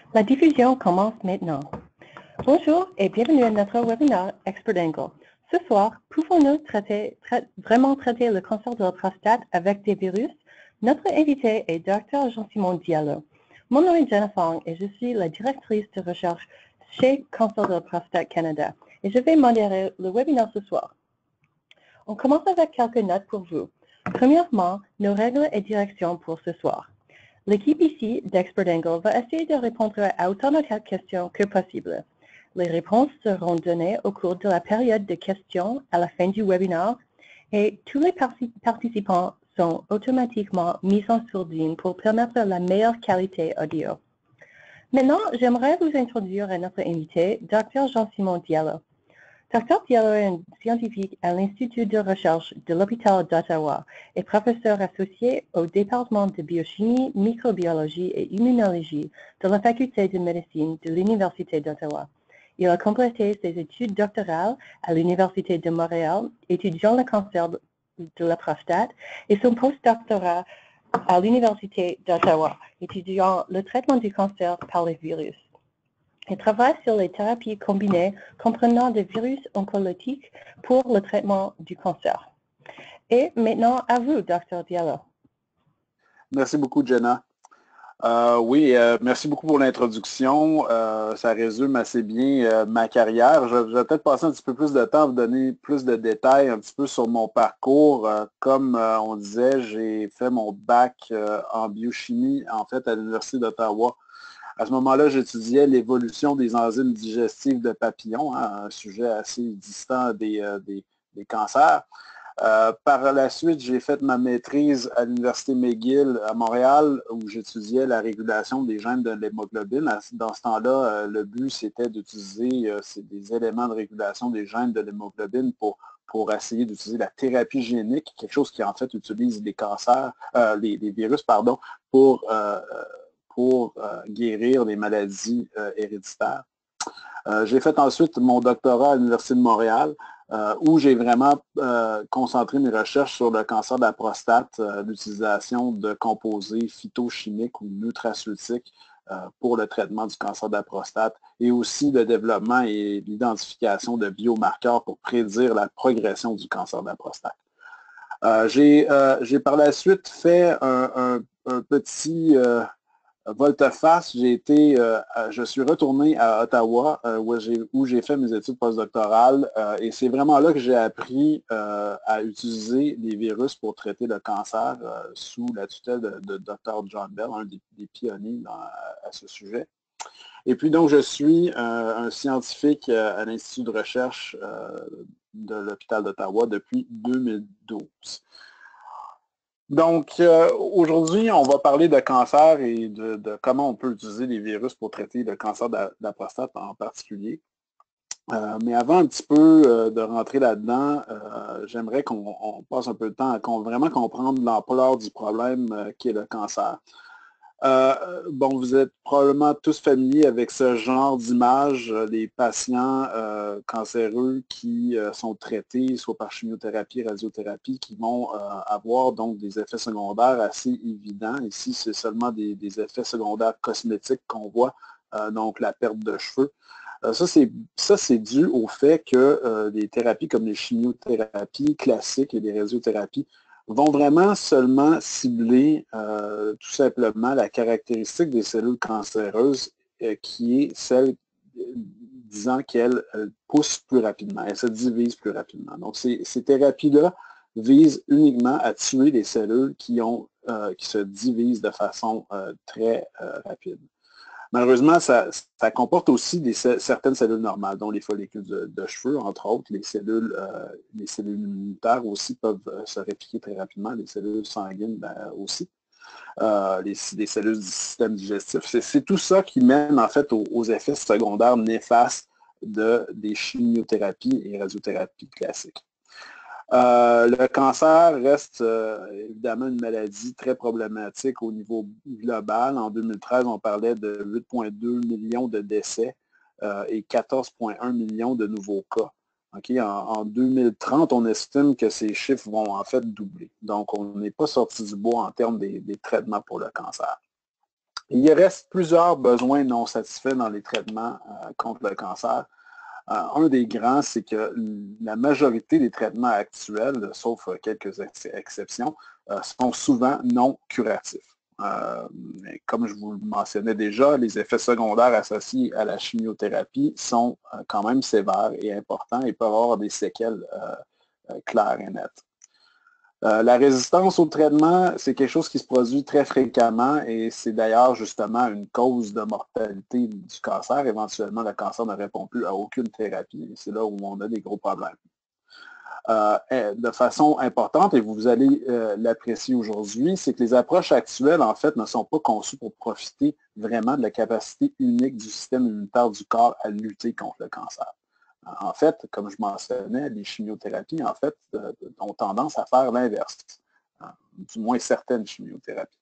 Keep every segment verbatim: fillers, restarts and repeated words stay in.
La diffusion commence maintenant. Bonjour et bienvenue à notre webinaire Expert Angle. Ce soir, pouvons-nous traiter, tra vraiment traiter le cancer de la prostate avec des virus? Notre invité est docteur Jean-Simon Diallo. Mon nom est Jenna Fong et je suis la directrice de recherche chez Cancer de la prostate Canada et je vais modérer le webinaire ce soir. On commence avec quelques notes pour vous. Premièrement, nos règles et directions pour ce soir. L'équipe ici d'Expert Angle va essayer de répondre à autant de questions que possible. Les réponses seront données au cours de la période de questions à la fin du webinaire et tous les participants sont automatiquement mis en sourdine pour permettre la meilleure qualité audio. Maintenant, j'aimerais vous introduire à notre invité, docteur Jean-Simon Diallo. docteur Diallo est un scientifique à l'Institut de recherche de l'hôpital d'Ottawa et professeur associé au département de biochimie, microbiologie et immunologie de la faculté de médecine de l'Université d'Ottawa. Il a complété ses études doctorales à l'Université de Montréal, étudiant le cancer de la prostate, et son postdoctorat à l'Université d'Ottawa, étudiant le traitement du cancer par les virus. Il travaille sur les thérapies combinées comprenant des virus oncologiques pour le traitement du cancer. Et maintenant, à vous, docteur Diallo. Merci beaucoup, Jenna. Euh, oui, euh, merci beaucoup pour l'introduction. Euh, ça résume assez bien euh, ma carrière. Je, je vais peut-être passer un petit peu plus de temps à vous donner plus de détails un petit peu sur mon parcours. Euh, comme euh, on disait, j'ai fait mon bac euh, en biochimie, en fait, à l'Université d'Ottawa. À ce moment-là, j'étudiais l'évolution des enzymes digestives de papillons, hein, un sujet assez distant des, euh, des, des cancers. Euh, par la suite, j'ai fait ma maîtrise à l'Université McGill à Montréal où j'étudiais la régulation des gènes de l'hémoglobine. Dans ce temps-là, euh, le but, c'était d'utiliser euh, des éléments de régulation des gènes de l'hémoglobine pour, pour essayer d'utiliser la thérapie génique, quelque chose qui en fait utilise les cancers, euh, les, les virus, pardon, pour, euh, pour euh, guérir les maladies euh, héréditaires. Euh, j'ai fait ensuite mon doctorat à l'Université de Montréal, euh, où j'ai vraiment euh, concentré mes recherches sur le cancer de la prostate, euh, l'utilisation de composés phytochimiques ou nutraceutiques euh, pour le traitement du cancer de la prostate, et aussi le développement et l'identification de biomarqueurs pour prédire la progression du cancer de la prostate. Euh, j'ai euh, par la suite fait un, un, un petit... Euh, volte-face, j'ai été, euh, je suis retourné à Ottawa euh, où j'ai fait mes études postdoctorales euh, et c'est vraiment là que j'ai appris euh, à utiliser les virus pour traiter le cancer euh, sous la tutelle de, de docteur John Bell, un des, des pionniers dans, à ce sujet. Et puis donc je suis euh, un scientifique à l'Institut de recherche euh, de l'hôpital d'Ottawa depuis deux mille douze. Donc, euh, aujourd'hui, on va parler de cancer et de, de comment on peut utiliser les virus pour traiter le cancer de la, de la prostate en particulier. Euh, mais avant un petit peu euh, de rentrer là-dedans, euh, j'aimerais qu'on passe un peu de temps à vraiment comprendre l'ampleur du problème euh, qui est le cancer. Euh, bon, vous êtes probablement tous familiers avec ce genre d'image, euh, des patients euh, cancéreux qui euh, sont traités soit par chimiothérapie, radiothérapie, qui vont euh, avoir donc des effets secondaires assez évidents. Ici, c'est seulement des, des effets secondaires cosmétiques qu'on voit, euh, donc la perte de cheveux. Euh, ça, c'est dû au fait que euh, des thérapies comme les chimiothérapies classiques et les radiothérapies vont vraiment seulement cibler euh, tout simplement la caractéristique des cellules cancéreuses euh, qui est celle euh, disant qu'elles poussent plus rapidement, elles se divisent plus rapidement. Donc, ces, ces thérapies-là visent uniquement à tuer les cellules qui, ont, euh, qui se divisent de façon euh, très euh, rapide. Malheureusement, ça, ça comporte aussi des, certaines cellules normales, dont les follicules de, de cheveux, entre autres. Les cellules, euh, les cellules immunitaires aussi peuvent euh, se répliquer très rapidement, les cellules sanguines ben, aussi, euh, les, les cellules du système digestif. C'est tout ça qui mène en fait aux, aux effets secondaires néfastes de, des chimiothérapies et radiothérapies classiques. Euh, le cancer reste euh, évidemment une maladie très problématique au niveau global. En deux mille treize, on parlait de huit virgule deux millions de décès euh, et quatorze virgule un millions de nouveaux cas. Okay? En, en deux mille trente, on estime que ces chiffres vont en fait doubler. Donc, on n'est pas sorti du bois en termes des, des traitements pour le cancer. Il reste plusieurs besoins non satisfaits dans les traitements euh, contre le cancer. Euh, un des grands, c'est que la majorité des traitements actuels, sauf quelques ex exceptions, euh, sont souvent non curatifs. Euh, comme je vous le mentionnais déjà, les effets secondaires associés à la chimiothérapie sont euh, quand même sévères et importants et peuvent avoir des séquelles euh, euh, claires et nettes. Euh, la résistance au traitement, c'est quelque chose qui se produit très fréquemment et c'est d'ailleurs justement une cause de mortalité du cancer. Éventuellement, le cancer ne répond plus à aucune thérapie. C'est là où on a des gros problèmes. Euh, de façon importante, et vous allez euh, l'apprécier aujourd'hui, c'est que les approches actuelles, en fait, ne sont pas conçues pour profiter vraiment de la capacité unique du système immunitaire du corps à lutter contre le cancer. En fait, comme je mentionnais, les chimiothérapies, en fait, euh, ont tendance à faire l'inverse, hein, du moins certaines chimiothérapies.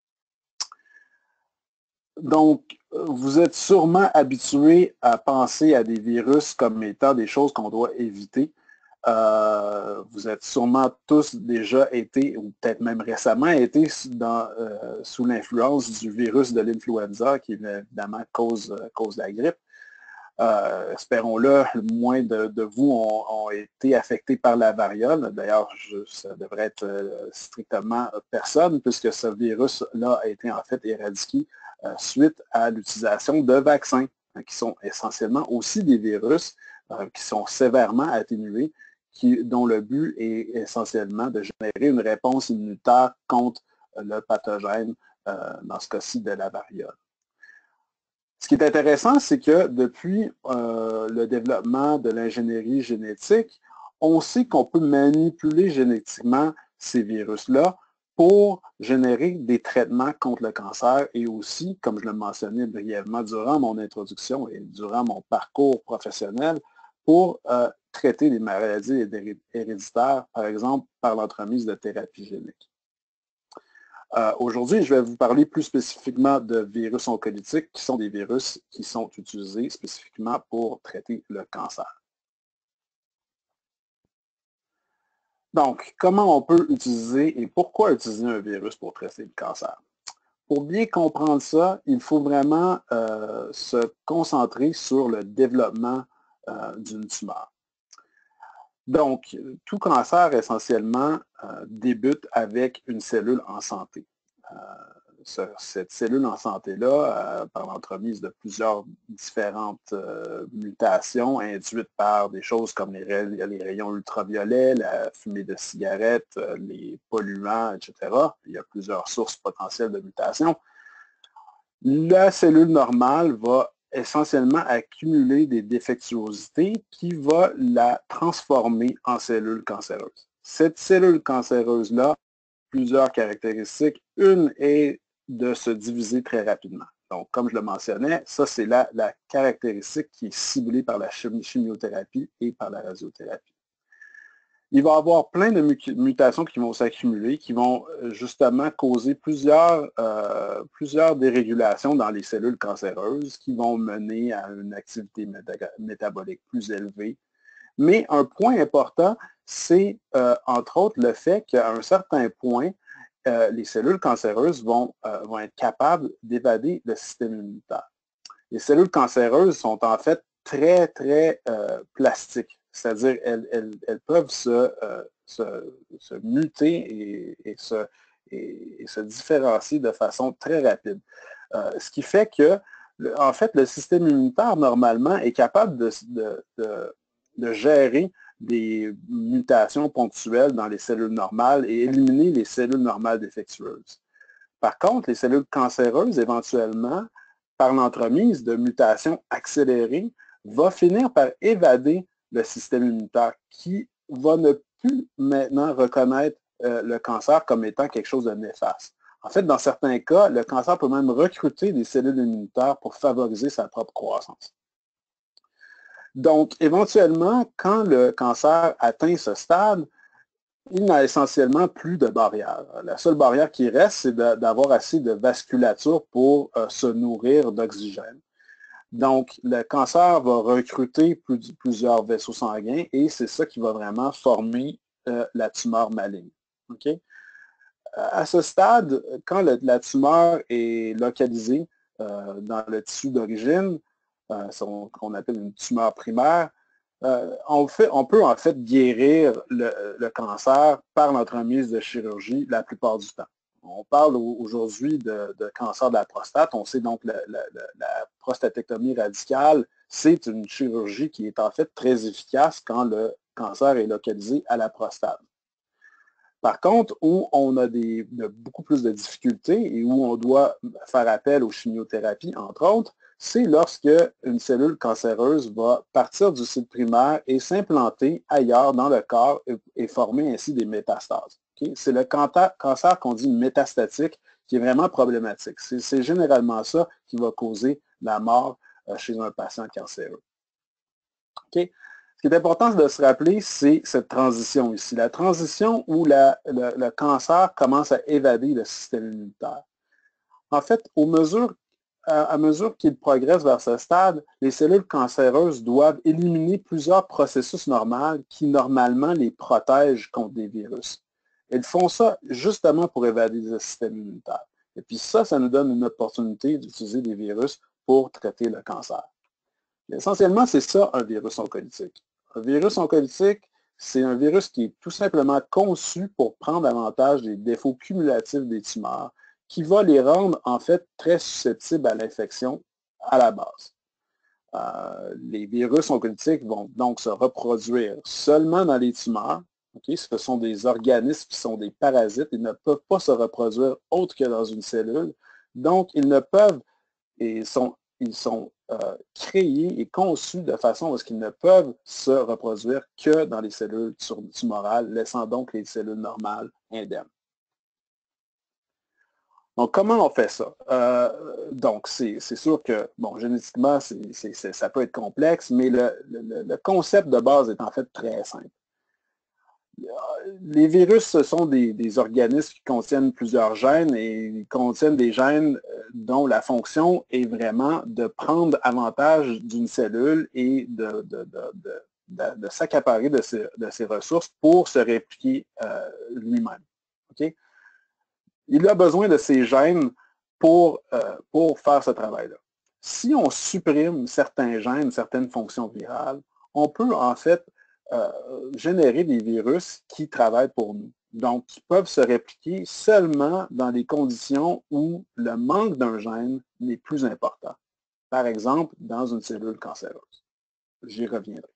Donc, vous êtes sûrement habitué à penser à des virus comme étant des choses qu'on doit éviter. Euh, vous êtes sûrement tous déjà été, ou peut-être même récemment été dans, euh, sous l'influence du virus de l'influenza qui évidemment cause, cause la grippe. Euh, espérons-le, moins de, de vous ont, ont été affectés par la variole. D'ailleurs, ça devrait être euh, strictement personne, puisque ce virus-là a été en fait éradiqué euh, suite à l'utilisation de vaccins, hein, qui sont essentiellement aussi des virus euh, qui sont sévèrement atténués, qui, dont le but est essentiellement de générer une réponse immunitaire contre le pathogène, euh, dans ce cas-ci de la variole. Ce qui est intéressant, c'est que depuis euh, le développement de l'ingénierie génétique, on sait qu'on peut manipuler génétiquement ces virus-là pour générer des traitements contre le cancer et aussi, comme je le mentionnais brièvement durant mon introduction et durant mon parcours professionnel, pour euh, traiter des maladies héréditaires, par exemple par l'entremise de thérapies géniques. Euh, Aujourd'hui, je vais vous parler plus spécifiquement de virus oncolytiques, qui sont des virus qui sont utilisés spécifiquement pour traiter le cancer. Donc, comment on peut utiliser et pourquoi utiliser un virus pour traiter le cancer? Pour bien comprendre ça, il faut vraiment euh, se concentrer sur le développement euh, d'une tumeur. Donc, tout cancer, essentiellement, euh, débute avec une cellule en santé. Euh, ce, cette cellule en santé-là, euh, par l'entremise de plusieurs différentes euh, mutations induites par des choses comme les, ray les rayons ultraviolets, la fumée de cigarettes, euh, les polluants, et cetera. Il y a plusieurs sources potentielles de mutations. La cellule normale va essentiellement accumuler des défectuosités qui va la transformer en cellule cancéreuse. Cette cellule cancéreuse-là a plusieurs caractéristiques. Une est de se diviser très rapidement. Donc, comme je le mentionnais, ça, c'est la, la caractéristique qui est ciblée par la chimiothérapie et par la radiothérapie. Il va y avoir plein de mutations qui vont s'accumuler, qui vont justement causer plusieurs, euh, plusieurs dérégulations dans les cellules cancéreuses qui vont mener à une activité métabolique plus élevée. Mais un point important, c'est euh, entre autres le fait qu'à un certain point, euh, les cellules cancéreuses vont, euh, vont être capables d'évader le système immunitaire. Les cellules cancéreuses sont en fait très, très euh, plastiques. C'est-à-dire elles, elles, elles peuvent se, euh, se, se muter et, et, se, et, et se différencier de façon très rapide. Euh, ce qui fait que, le, en fait, le système immunitaire, normalement, est capable de, de, de, de gérer des mutations ponctuelles dans les cellules normales et éliminer les cellules normales défectueuses. Par contre, les cellules cancéreuses, éventuellement, par l'entremise de mutations accélérées, va finir par évader le système immunitaire qui va ne plus maintenant reconnaître euh, le cancer comme étant quelque chose de néfaste. En fait, dans certains cas, le cancer peut même recruter des cellules immunitaires pour favoriser sa propre croissance. Donc, éventuellement, quand le cancer atteint ce stade, il n'a essentiellement plus de barrière. La seule barrière qui reste, c'est d'avoir assez de vasculature pour euh, se nourrir d'oxygène. Donc, le cancer va recruter plus, plusieurs vaisseaux sanguins et c'est ça qui va vraiment former euh, la tumeur maligne. Okay? À ce stade, quand le, la tumeur est localisée euh, dans le tissu d'origine, euh, ce qu'on appelle une tumeur primaire, euh, on, fait, on peut en fait guérir le, le cancer par l'entremise de chirurgie la plupart du temps. On parle aujourd'hui de, de cancer de la prostate. On sait donc que la, la, la prostatectomie radicale, c'est une chirurgie qui est en fait très efficace quand le cancer est localisé à la prostate. Par contre, où on a des, beaucoup plus de difficultés et où on doit faire appel aux chimiothérapies, entre autres, c'est lorsque une cellule cancéreuse va partir du site primaire et s'implanter ailleurs dans le corps et, et former ainsi des métastases. Okay? C'est le cancer qu'on dit métastatique qui est vraiment problématique. C'est généralement ça qui va causer la mort chez un patient cancéreux. Okay? Ce qui est important de se rappeler, c'est cette transition ici. La transition où la, le, le cancer commence à évader le système immunitaire. En fait, aux mesures, à, à mesure qu'il progresse vers ce stade, les cellules cancéreuses doivent éliminer plusieurs processus normaux qui, normalement, les protègent contre des virus. Elles font ça justement pour évader le système immunitaire. Et puis ça, ça nous donne une opportunité d'utiliser des virus pour traiter le cancer. Essentiellement, c'est ça un virus oncolytique. Un virus oncolytique, c'est un virus qui est tout simplement conçu pour prendre avantage des défauts cumulatifs des tumeurs, qui va les rendre en fait très susceptibles à l'infection à la base. Euh, les virus oncolytiques vont donc se reproduire seulement dans les tumeurs. Okay? Ce sont des organismes qui sont des parasites. Ils ne peuvent pas se reproduire autre que dans une cellule. Donc, ils ne peuvent et sont ils sont euh, créés et conçus de façon à ce qu'ils ne peuvent se reproduire que dans les cellules tumorales, laissant donc les cellules normales indemnes. Donc, comment on fait ça? Euh, donc, c'est sûr que, bon, génétiquement, c'est, c'est, c'est, ça peut être complexe, mais le, le, le concept de base est en fait très simple. Les virus, ce sont des, des organismes qui contiennent plusieurs gènes et ils contiennent des gènes dont la fonction est vraiment de prendre avantage d'une cellule et de, de, de, de, de, de s'accaparer de ses, de ses ressources pour se répliquer euh, lui-même. Okay? Il a besoin de ces gènes pour, euh, pour faire ce travail-là. Si on supprime certains gènes, certaines fonctions virales, on peut en fait Euh, générer des virus qui travaillent pour nous. Donc, qui peuvent se répliquer seulement dans les conditions où le manque d'un gène n'est plus important. Par exemple, dans une cellule cancéreuse. J'y reviendrai.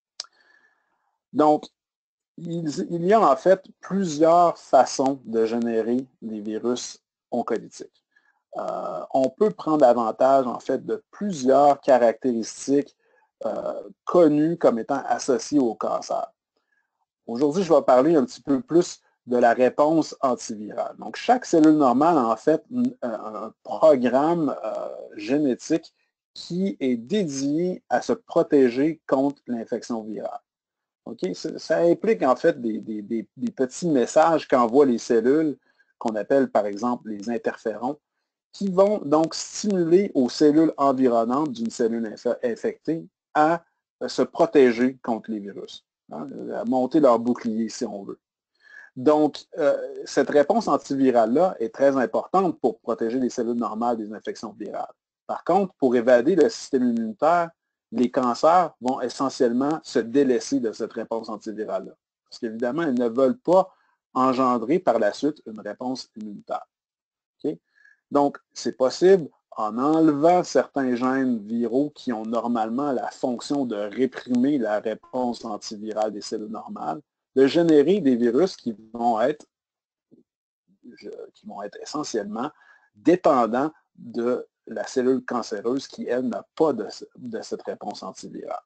Donc, il, il y a en fait plusieurs façons de générer des virus oncolytiques. Euh, on peut prendre avantage en fait de plusieurs caractéristiques Euh, connus comme étant associés au cancer. Aujourd'hui, je vais parler un petit peu plus de la réponse antivirale. Donc, chaque cellule normale a en fait un programme euh, génétique qui est dédié à se protéger contre l'infection virale. Okay? Ça implique en fait des, des, des, des petits messages qu'envoient les cellules, qu'on appelle par exemple les interférons, qui vont donc stimuler aux cellules environnantes d'une cellule infectée à se protéger contre les virus, hein, à monter leur bouclier si on veut. Donc, euh, cette réponse antivirale-là est très importante pour protéger les cellules normales des infections virales. Par contre, pour évader le système immunitaire, les cancers vont essentiellement se délaisser de cette réponse antivirale-là. Parce qu'évidemment, ils ne veulent pas engendrer par la suite une réponse immunitaire. Okay? Donc, c'est possible, en enlevant certains gènes viraux qui ont normalement la fonction de réprimer la réponse antivirale des cellules normales, de générer des virus qui vont être, qui vont être essentiellement dépendants de la cellule cancéreuse qui, elle, n'a pas de, de cette réponse antivirale.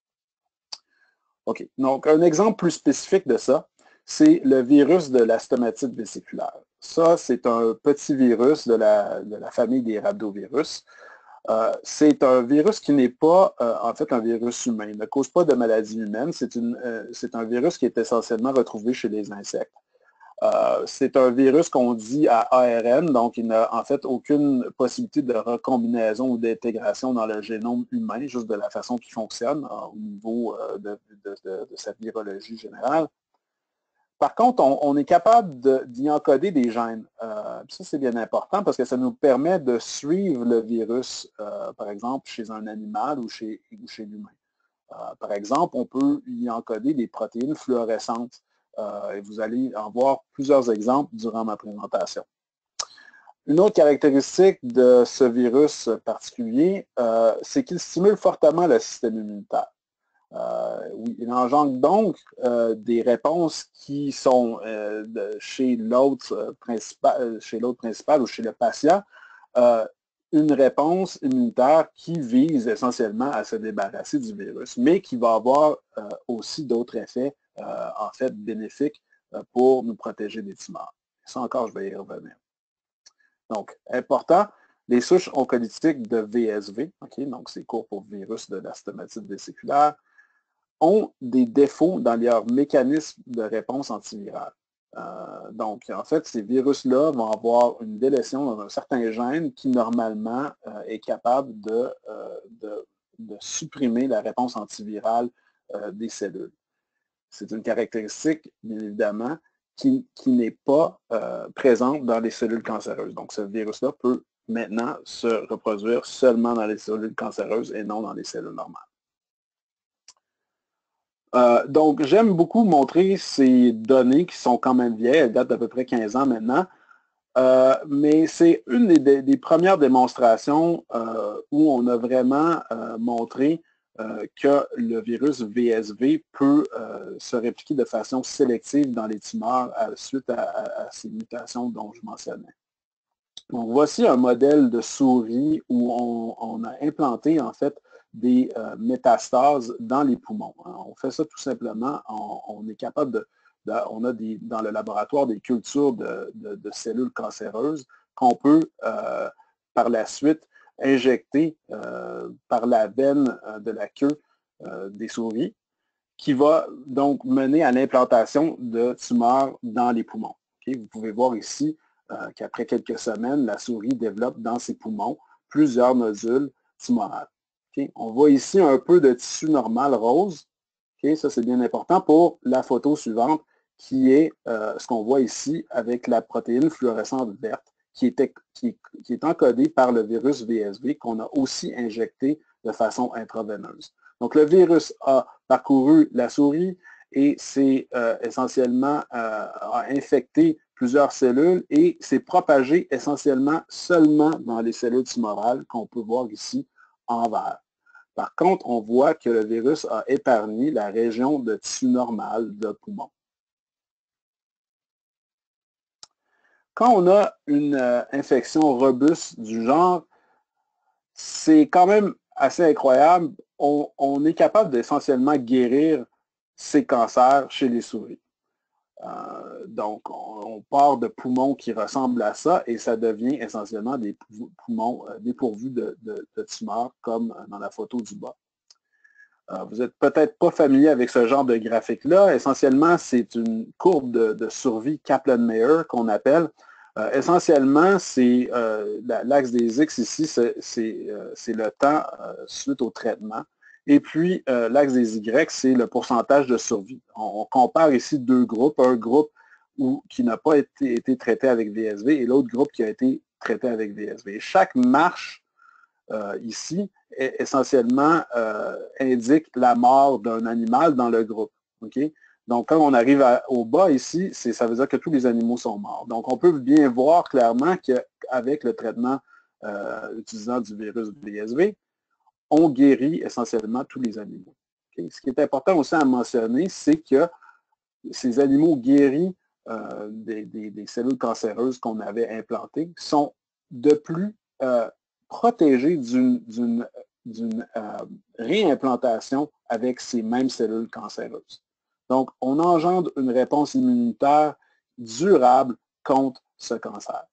OK. Donc, un exemple plus spécifique de ça, c'est le virus de la stomatite vésiculaire. Ça, c'est un petit virus de la, de la famille des rhabdovirus. Euh, c'est un virus qui n'est pas, euh, en fait, un virus humain. Il ne cause pas de maladie humaine. C'est euh, un virus qui est essentiellement retrouvé chez les insectes. Euh, c'est un virus qu'on dit à A R N, donc il n'a en fait aucune possibilité de recombinaison ou d'intégration dans le génome humain, juste de la façon qu'il fonctionne euh, au niveau euh, de, de, de, de sa virologie générale. par contre, on, on est capable d'y encoder des gènes. Euh, ça, c'est bien important parce que ça nous permet de suivre le virus, euh, par exemple, chez un animal ou chez, ou chez l'humain. Euh, par exemple, on peut y encoder des protéines fluorescentes. Euh, et vous allez en voir plusieurs exemples durant ma présentation. Une autre caractéristique de ce virus particulier, euh, c'est qu'il stimule fortement le système immunitaire. Euh, oui, il engendre donc euh, des réponses qui sont euh, de, chez l'autre principal, chez l'autre principal ou chez le patient, euh, une réponse immunitaire qui vise essentiellement à se débarrasser du virus, mais qui va avoir euh, aussi d'autres effets, euh, en fait, bénéfiques euh, pour nous protéger des tumeurs. Ça encore, je vais y revenir. Donc, important, les souches oncolytiques de V S V, okay, donc c'est court pour virus de la stomatite véséculaire, ont des défauts dans leur mécanisme de réponse antivirale. Euh, donc, en fait, ces virus-là vont avoir une délétion dans un certain gène qui, normalement, euh, est capable de, euh, de, de supprimer la réponse antivirale euh, des cellules. C'est une caractéristique, bien évidemment, qui, qui n'est pas euh, présente dans les cellules cancéreuses. Donc, ce virus-là peut maintenant se reproduire seulement dans les cellules cancéreuses et non dans les cellules normales. Euh, donc, j'aime beaucoup montrer ces données qui sont quand même vieilles, elles datent d'à peu près quinze ans maintenant, euh, mais c'est une des, des premières démonstrations euh, où on a vraiment euh, montré euh, que le virus V S V peut euh, se répliquer de façon sélective dans les tumeurs à, suite à, à, à ces mutations dont je mentionnais. Donc, voici un modèle de souris où on, on a implanté, en fait, des euh, métastases dans les poumons. Hein. On fait ça tout simplement, on, on est capable de, de on a des, dans le laboratoire des cultures de, de, de cellules cancéreuses qu'on peut, euh, par la suite, injecter euh, par la veine euh, de la queue euh, des souris, qui va donc mener à l'implantation de tumeurs dans les poumons. Okay? Vous pouvez voir ici euh, qu'après quelques semaines, la souris développe dans ses poumons plusieurs nodules tumorales. Okay? On voit ici un peu de tissu normal rose. Okay? Ça, c'est bien important pour la photo suivante, qui est euh, ce qu'on voit ici avec la protéine fluorescente verte, qui est, qui, qui est encodée par le virus V S V qu'on a aussi injecté de façon intraveineuse. Donc, le virus a parcouru la souris et s'est euh, essentiellement euh, a infecté plusieurs cellules et s'est propagé essentiellement seulement dans les cellules tumorales qu'on peut voir ici en vert. Par contre, on voit que le virus a épargné la région de tissu normal de poumon. Quand on a une euh, infection robuste du genre, c'est quand même assez incroyable. On, on est capable d'essentiellement guérir ces cancers chez les souris. Euh, donc, on, on part de poumons qui ressemblent à ça et ça devient essentiellement des poumons euh, dépourvus de, de, de tumeurs, comme dans la photo du bas. Euh, vous n'êtes peut-être pas familier avec ce genre de graphique-là. Essentiellement, c'est une courbe de, de survie Kaplan-Meier qu'on appelle. Euh, essentiellement, c'est euh, l'axe des X ici, c'est euh, le temps euh, suite au traitement. Et puis, euh, l'axe des Y, c'est le pourcentage de survie. On, on compare ici deux groupes, un groupe où, qui n'a pas été, été traité avec V S V et l'autre groupe qui a été traité avec V S V. Et chaque marche euh, ici est, essentiellement euh, indique la mort d'un animal dans le groupe. Okay? Donc, quand on arrive à, au bas ici, ça veut dire que tous les animaux sont morts. Donc, on peut bien voir clairement qu'avec le traitement euh, utilisant du virus V S V, on guérit essentiellement tous les animaux. Okay? Ce qui est important aussi à mentionner, c'est que ces animaux guéris euh, des, des, des, cellules cancéreuses qu'on avait implantées sont de plus euh, protégés d'une euh, réimplantation avec ces mêmes cellules cancéreuses. Donc, on engendre une réponse immunitaire durable contre ce cancer.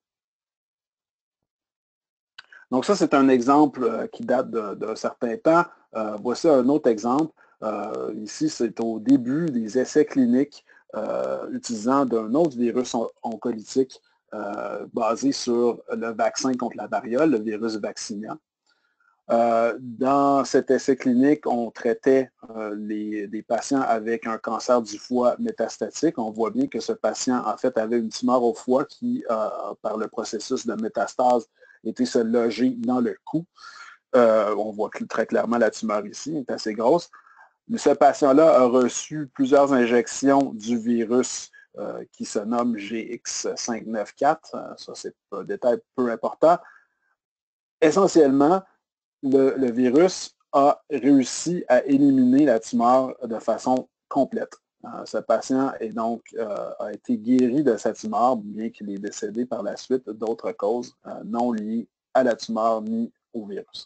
Donc ça, c'est un exemple euh, qui date d'un certain temps. Euh, voici un autre exemple. Euh, ici, c'est au début des essais cliniques euh, utilisant d'un autre virus on oncolytique euh, basé sur le vaccin contre la variole, le virus vaccinia. Euh, dans cet essai clinique, on traitait euh, les, des patients avec un cancer du foie métastatique. On voit bien que ce patient, en fait, avait une tumeur au foie qui, euh, par le processus de métastase, était se loger dans le cou. Euh, on voit très clairement la tumeur ici, elle est assez grosse. Mais ce patient-là a reçu plusieurs injections du virus euh, qui se nomme G X cinq neuf quatre. Euh, ça, c'est un détail peu important. Essentiellement, le, le virus a réussi à éliminer la tumeur de façon complète. Euh, ce patient est donc, euh, a été guéri de sa tumeur, bien qu'il est décédé par la suite d'autres causes euh, non liées à la tumeur ni au virus.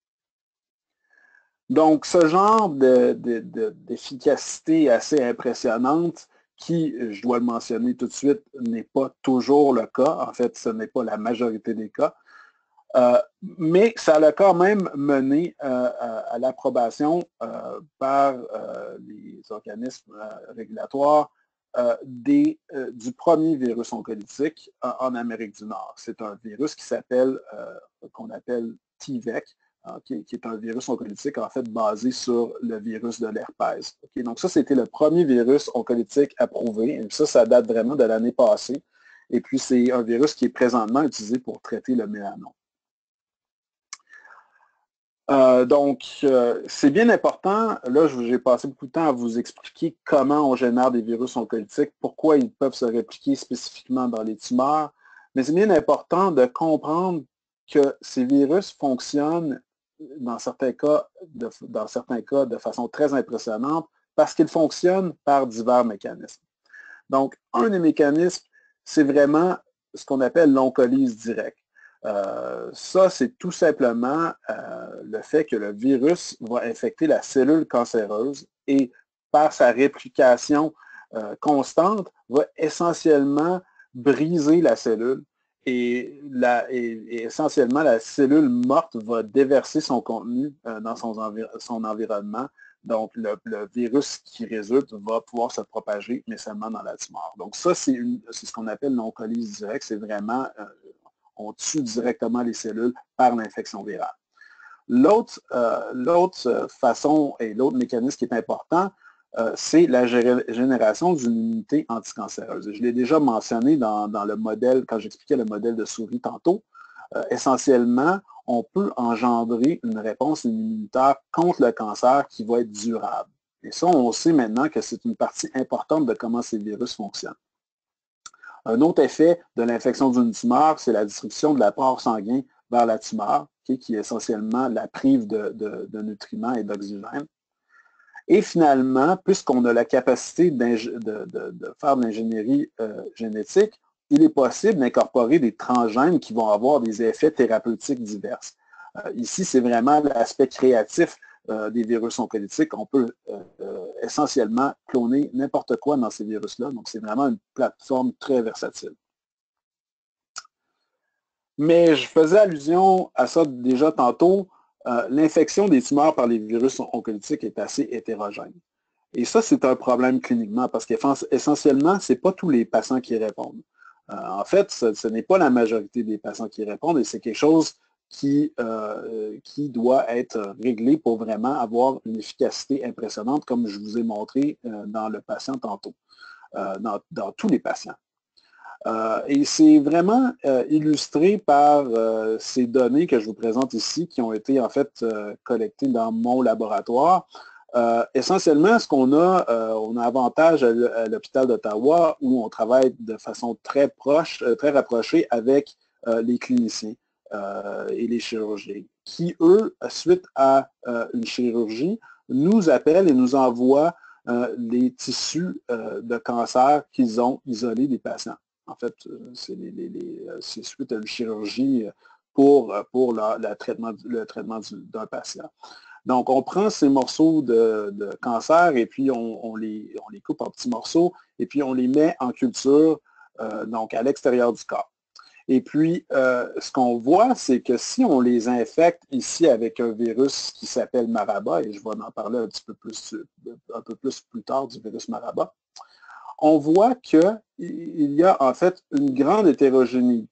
Donc, ce genre de, de, de, d'efficacité assez impressionnante, qui, je dois le mentionner tout de suite, n'est pas toujours le cas. En fait, ce n'est pas la majorité des cas. Euh, mais ça l'a quand même mené euh, à, à l'approbation euh, par euh, les organismes euh, régulatoires euh, des, euh, du premier virus oncolytique en, en Amérique du Nord. C'est un virus qui s'appelle, euh, qu'on appelle T V E C, hein, qui, qui est un virus oncolytique en fait basé sur le virus de l'herpès. Okay? Donc ça, c'était le premier virus oncolytique approuvé. Et ça, ça date vraiment de l'année passée. Et puis, c'est un virus qui est présentement utilisé pour traiter le mélanome. Euh, donc, euh, c'est bien important. Là, j'ai passé beaucoup de temps à vous expliquer comment on génère des virus oncolytiques, pourquoi ils peuvent se répliquer spécifiquement dans les tumeurs. Mais c'est bien important de comprendre que ces virus fonctionnent dans certains cas de, dans certains cas de façon très impressionnante parce qu'ils fonctionnent par divers mécanismes. Donc, un des mécanismes, c'est vraiment ce qu'on appelle l'oncolyse directe. Euh, ça, c'est tout simplement euh, le fait que le virus va infecter la cellule cancéreuse et par sa réplication euh, constante, va essentiellement briser la cellule et, la, et, et essentiellement la cellule morte va déverser son contenu euh, dans son, envi son environnement. Donc, le, le, virus qui résulte va pouvoir se propager, mais seulement dans la tumeur. Donc, ça, c'est ce qu'on appelle l'oncolyse directe. C'est vraiment euh, on tue directement les cellules par l'infection virale. L'autre euh, façon et l'autre mécanisme qui est important, euh, c'est la génération d'une immunité anticancéreuse. Je l'ai déjà mentionné dans, dans le modèle, quand j'expliquais le modèle de souris tantôt. Euh, essentiellement, on peut engendrer une réponse immunitaire contre le cancer qui va être durable. Et ça, on sait maintenant que c'est une partie importante de comment ces virus fonctionnent. Un autre effet de l'infection d'une tumeur, c'est la destruction de l'apport sanguin vers la tumeur, okay, qui essentiellement la prive de, de, de nutriments et d'oxygène. Et finalement, puisqu'on a la capacité de, de, de faire de l'ingénierie euh, génétique, il est possible d'incorporer des transgènes qui vont avoir des effets thérapeutiques divers. Euh, ici, c'est vraiment l'aspect créatif euh, des virus oncolytiques. On peut euh, essentiellement cloner n'importe quoi dans ces virus-là. Donc, c'est vraiment une plateforme très versatile. Mais je faisais allusion à ça déjà tantôt. Euh, l'infection des tumeurs par les virus oncolytiques est assez hétérogène. Et ça, c'est un problème cliniquement parce qu'essentiellement, ce n'est pas tous les patients qui répondent. Euh, en fait, ce, ce n'est pas la majorité des patients qui répondent et c'est quelque chose qui, euh, qui doit être réglé pour vraiment avoir une efficacité impressionnante, comme je vous ai montré euh, dans le patient tantôt, euh, dans, dans tous les patients. Euh, et c'est vraiment euh, illustré par euh, ces données que je vous présente ici, qui ont été en fait euh, collectées dans mon laboratoire. Euh, essentiellement, ce qu'on a, euh, on a avantage à l'hôpital d'Ottawa où on travaille de façon très proche, euh, très rapprochée avec euh, les cliniciens euh, et les chirurgiens, qui, eux, suite à euh, une chirurgie, nous appellent et nous envoient euh, les tissus euh, de cancer qu'ils ont isolés des patients. En fait, c'est suite à une chirurgie pour, pour la, la traitement, le traitement d'un patient. Donc, on prend ces morceaux de, de cancer et puis on, on, les, on les coupe en petits morceaux et puis on les met en culture, euh, donc à l'extérieur du corps. Et puis, euh, ce qu'on voit, c'est que si on les infecte ici avec un virus qui s'appelle Maraba, et je vais en parler un petit peu plus, un peu plus plus tard du virus Maraba, on voit qu'il y a en fait une grande hétérogénéité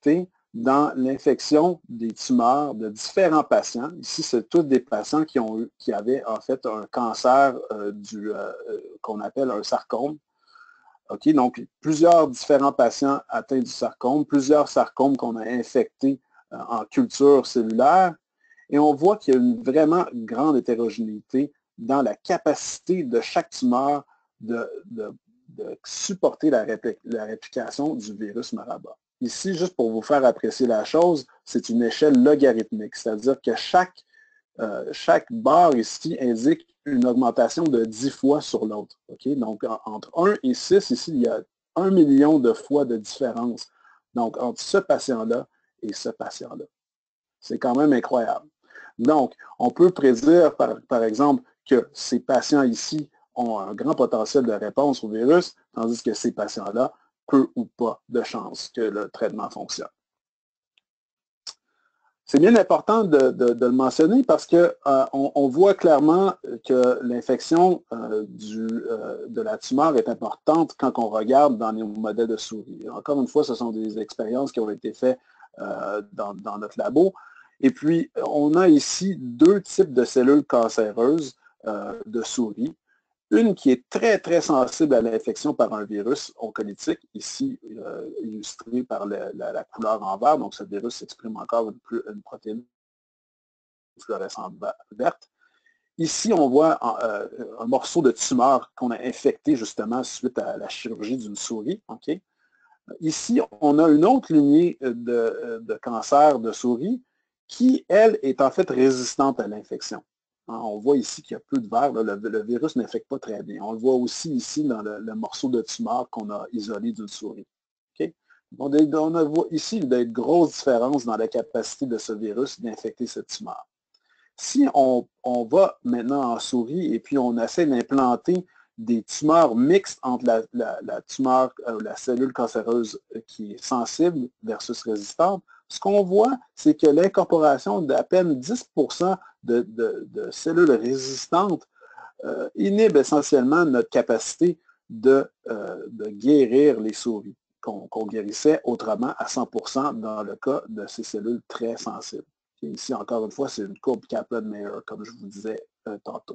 dans l'infection des tumeurs de différents patients. Ici, c'est tous des patients qui, ont eu, qui avaient en fait un cancer euh, du, euh, qu'on appelle un sarcome. Okay? Donc, plusieurs différents patients atteints du sarcome, plusieurs sarcomes qu'on a infectés euh, en culture cellulaire. Et on voit qu'il y a une vraiment grande hétérogénéité dans la capacité de chaque tumeur de, de, de supporter la, répli la réplication du virus Maraba. Ici, juste pour vous faire apprécier la chose, c'est une échelle logarithmique, c'est-à-dire que chaque, euh, chaque barre ici indique une augmentation de dix fois sur l'autre. Okay? Donc, en, entre un et six, ici, il y a un million de fois de différence. Donc, entre ce patient-là et ce patient-là. C'est quand même incroyable. Donc, on peut prédire, par, par exemple, que ces patients ici ont un grand potentiel de réponse au virus, tandis que ces patients-là, peu ou pas de chance que le traitement fonctionne. C'est bien important de, de, de le mentionner parce qu'on euh, on voit clairement que l'infection euh, euh, de la tumeur est importante quand on regarde dans les modèles de souris. Encore une fois, ce sont des expériences qui ont été faites euh, dans, dans notre labo. Et puis, on a ici deux types de cellules cancéreuses euh, de souris. Une qui est très, très sensible à l'infection par un virus oncolytique, ici euh, illustré par le, la, la couleur en vert. Donc, ce virus exprime encore une, une protéine fluorescente verte. Ici, on voit euh, un morceau de tumeur qu'on a infecté justement suite à la chirurgie d'une souris. Okay? Ici, on a une autre lignée de, de cancer de souris qui, elle, est en fait résistante à l'infection. On voit ici qu'il y a peu de vert, là, le, le virus n'infecte pas très bien. On le voit aussi ici dans le, le morceau de tumeur qu'on a isolé d'une souris. Okay? On, a, on a ici une grosse différence dans la capacité de ce virus d'infecter cette tumeur. Si on, on va maintenant en souris et puis on essaie d'implanter des tumeurs mixtes entre la, la, la tumeur, euh, la cellule cancéreuse qui est sensible versus résistante, ce qu'on voit, c'est que l'incorporation d'à peine dix pour cent de, de, de cellules résistantes euh, inhibe essentiellement notre capacité de, euh, de guérir les souris, qu'on qu'on guérissait autrement à cent pour cent dans le cas de ces cellules très sensibles. Et ici, encore une fois, c'est une courbe Kaplan-Meier, comme je vous disais euh, tantôt.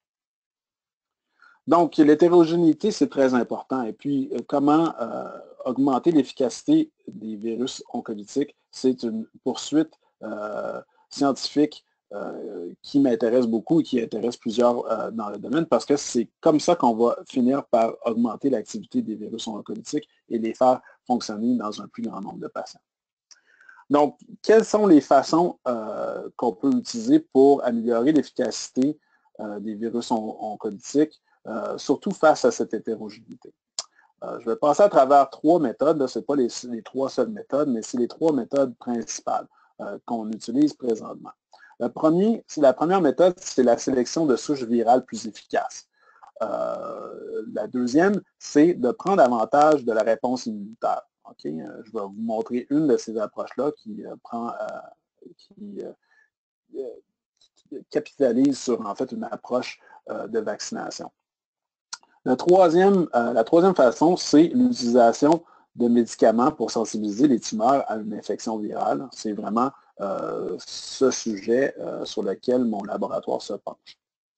Donc, l'hétérogénéité, c'est très important. Et puis, euh, comment euh, augmenter l'efficacité des virus oncolytiques, c'est une poursuite euh, scientifique euh, qui m'intéresse beaucoup et qui intéresse plusieurs euh, dans le domaine parce que c'est comme ça qu'on va finir par augmenter l'activité des virus oncolytiques et les faire fonctionner dans un plus grand nombre de patients. Donc, quelles sont les façons euh, qu'on peut utiliser pour améliorer l'efficacité euh, des virus on oncolytiques, euh, surtout face à cette hétérogénéité? Euh, je vais passer à travers trois méthodes. Ce n'est pas les, les trois seules méthodes, mais c'est les trois méthodes principales euh, qu'on utilise présentement. Le premier, la première méthode, c'est la sélection de souches virales plus efficaces. Euh, la deuxième, c'est de prendre avantage de la réponse immunitaire. Okay? Euh, je vais vous montrer une de ces approches-là qui, euh, prend, euh, qui, euh, qui capitalise sur en fait une approche euh, de vaccination. Le troisième, euh, la troisième façon, c'est l'utilisation de médicaments pour sensibiliser les tumeurs à une infection virale. C'est vraiment euh, ce sujet euh, sur lequel mon laboratoire se penche.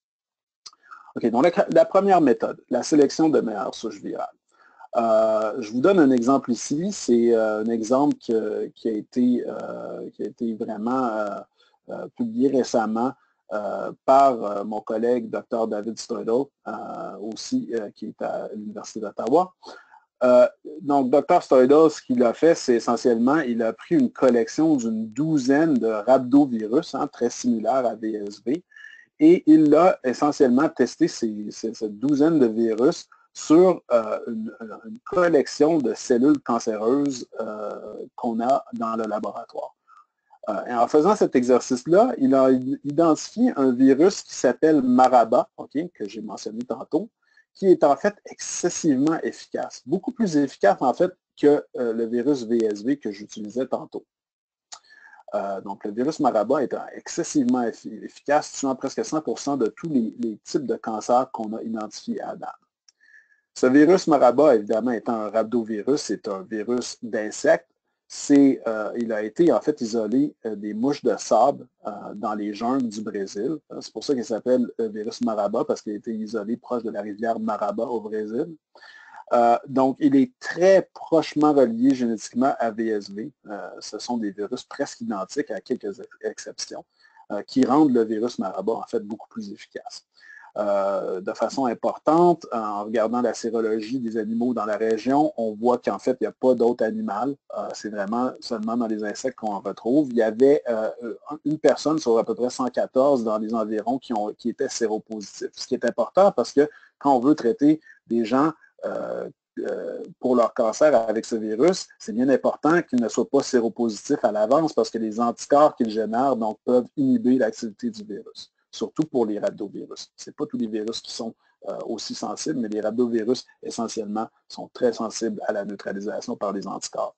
OK, donc la, la première méthode, la sélection de meilleures souches virales. Euh, je vous donne un exemple ici. C'est euh, un exemple que, qui, a été, euh, qui a été vraiment euh, euh, publié récemment euh, par euh, mon collègue docteur David Stoidel, euh, aussi euh, qui est à l'Université d'Ottawa. Euh, donc, docteur Stoidel, ce qu'il a fait, c'est essentiellement, il a pris une collection d'une douzaine de rhabdovirus, hein, très similaires à V S V, et il a essentiellement testé ces, ces, cette douzaine de virus sur euh, une, une collection de cellules cancéreuses euh, qu'on a dans le laboratoire. Euh, et en faisant cet exercice-là, il a identifié un virus qui s'appelle Maraba, okay, que j'ai mentionné tantôt, qui est en fait excessivement efficace, beaucoup plus efficace en fait que euh, le virus V S V que j'utilisais tantôt. Euh, donc, le virus Maraba est excessivement efficace, tuant presque cent pour cent de tous les, les types de cancers qu'on a identifiés à date. Ce virus Maraba, évidemment, étant un rhabdovirus, c'est un virus d'insectes. c'est, euh, il a été en fait isolé euh, des mouches de sable euh, dans les jungles du Brésil. C'est pour ça qu'il s'appelle le virus Maraba, parce qu'il a été isolé proche de la rivière Maraba au Brésil. Euh, donc, il est très prochement relié génétiquement à V S V. Euh, ce sont des virus presque identiques à quelques exceptions, euh, qui rendent le virus Maraba en fait beaucoup plus efficace. Euh, de façon importante, en regardant la sérologie des animaux dans la région, on voit qu'en fait, il n'y a pas d'autres animaux. Euh, c'est vraiment seulement dans les insectes qu'on en retrouve. Il y avait euh, une personne sur à peu près cent quatorze dans les environs qui, ont, qui était séropositif. Ce qui est important parce que quand on veut traiter des gens euh, euh, pour leur cancer avec ce virus, c'est bien important qu'ils ne soient pas séropositifs à l'avance parce que les anticorps qu'ils génèrent donc, peuvent inhiber l'activité du virus. Surtout pour les rhabdovirus. Ce n'est pas tous les virus qui sont euh, aussi sensibles, mais les rhabdovirus, essentiellement, sont très sensibles à la neutralisation par les anticorps.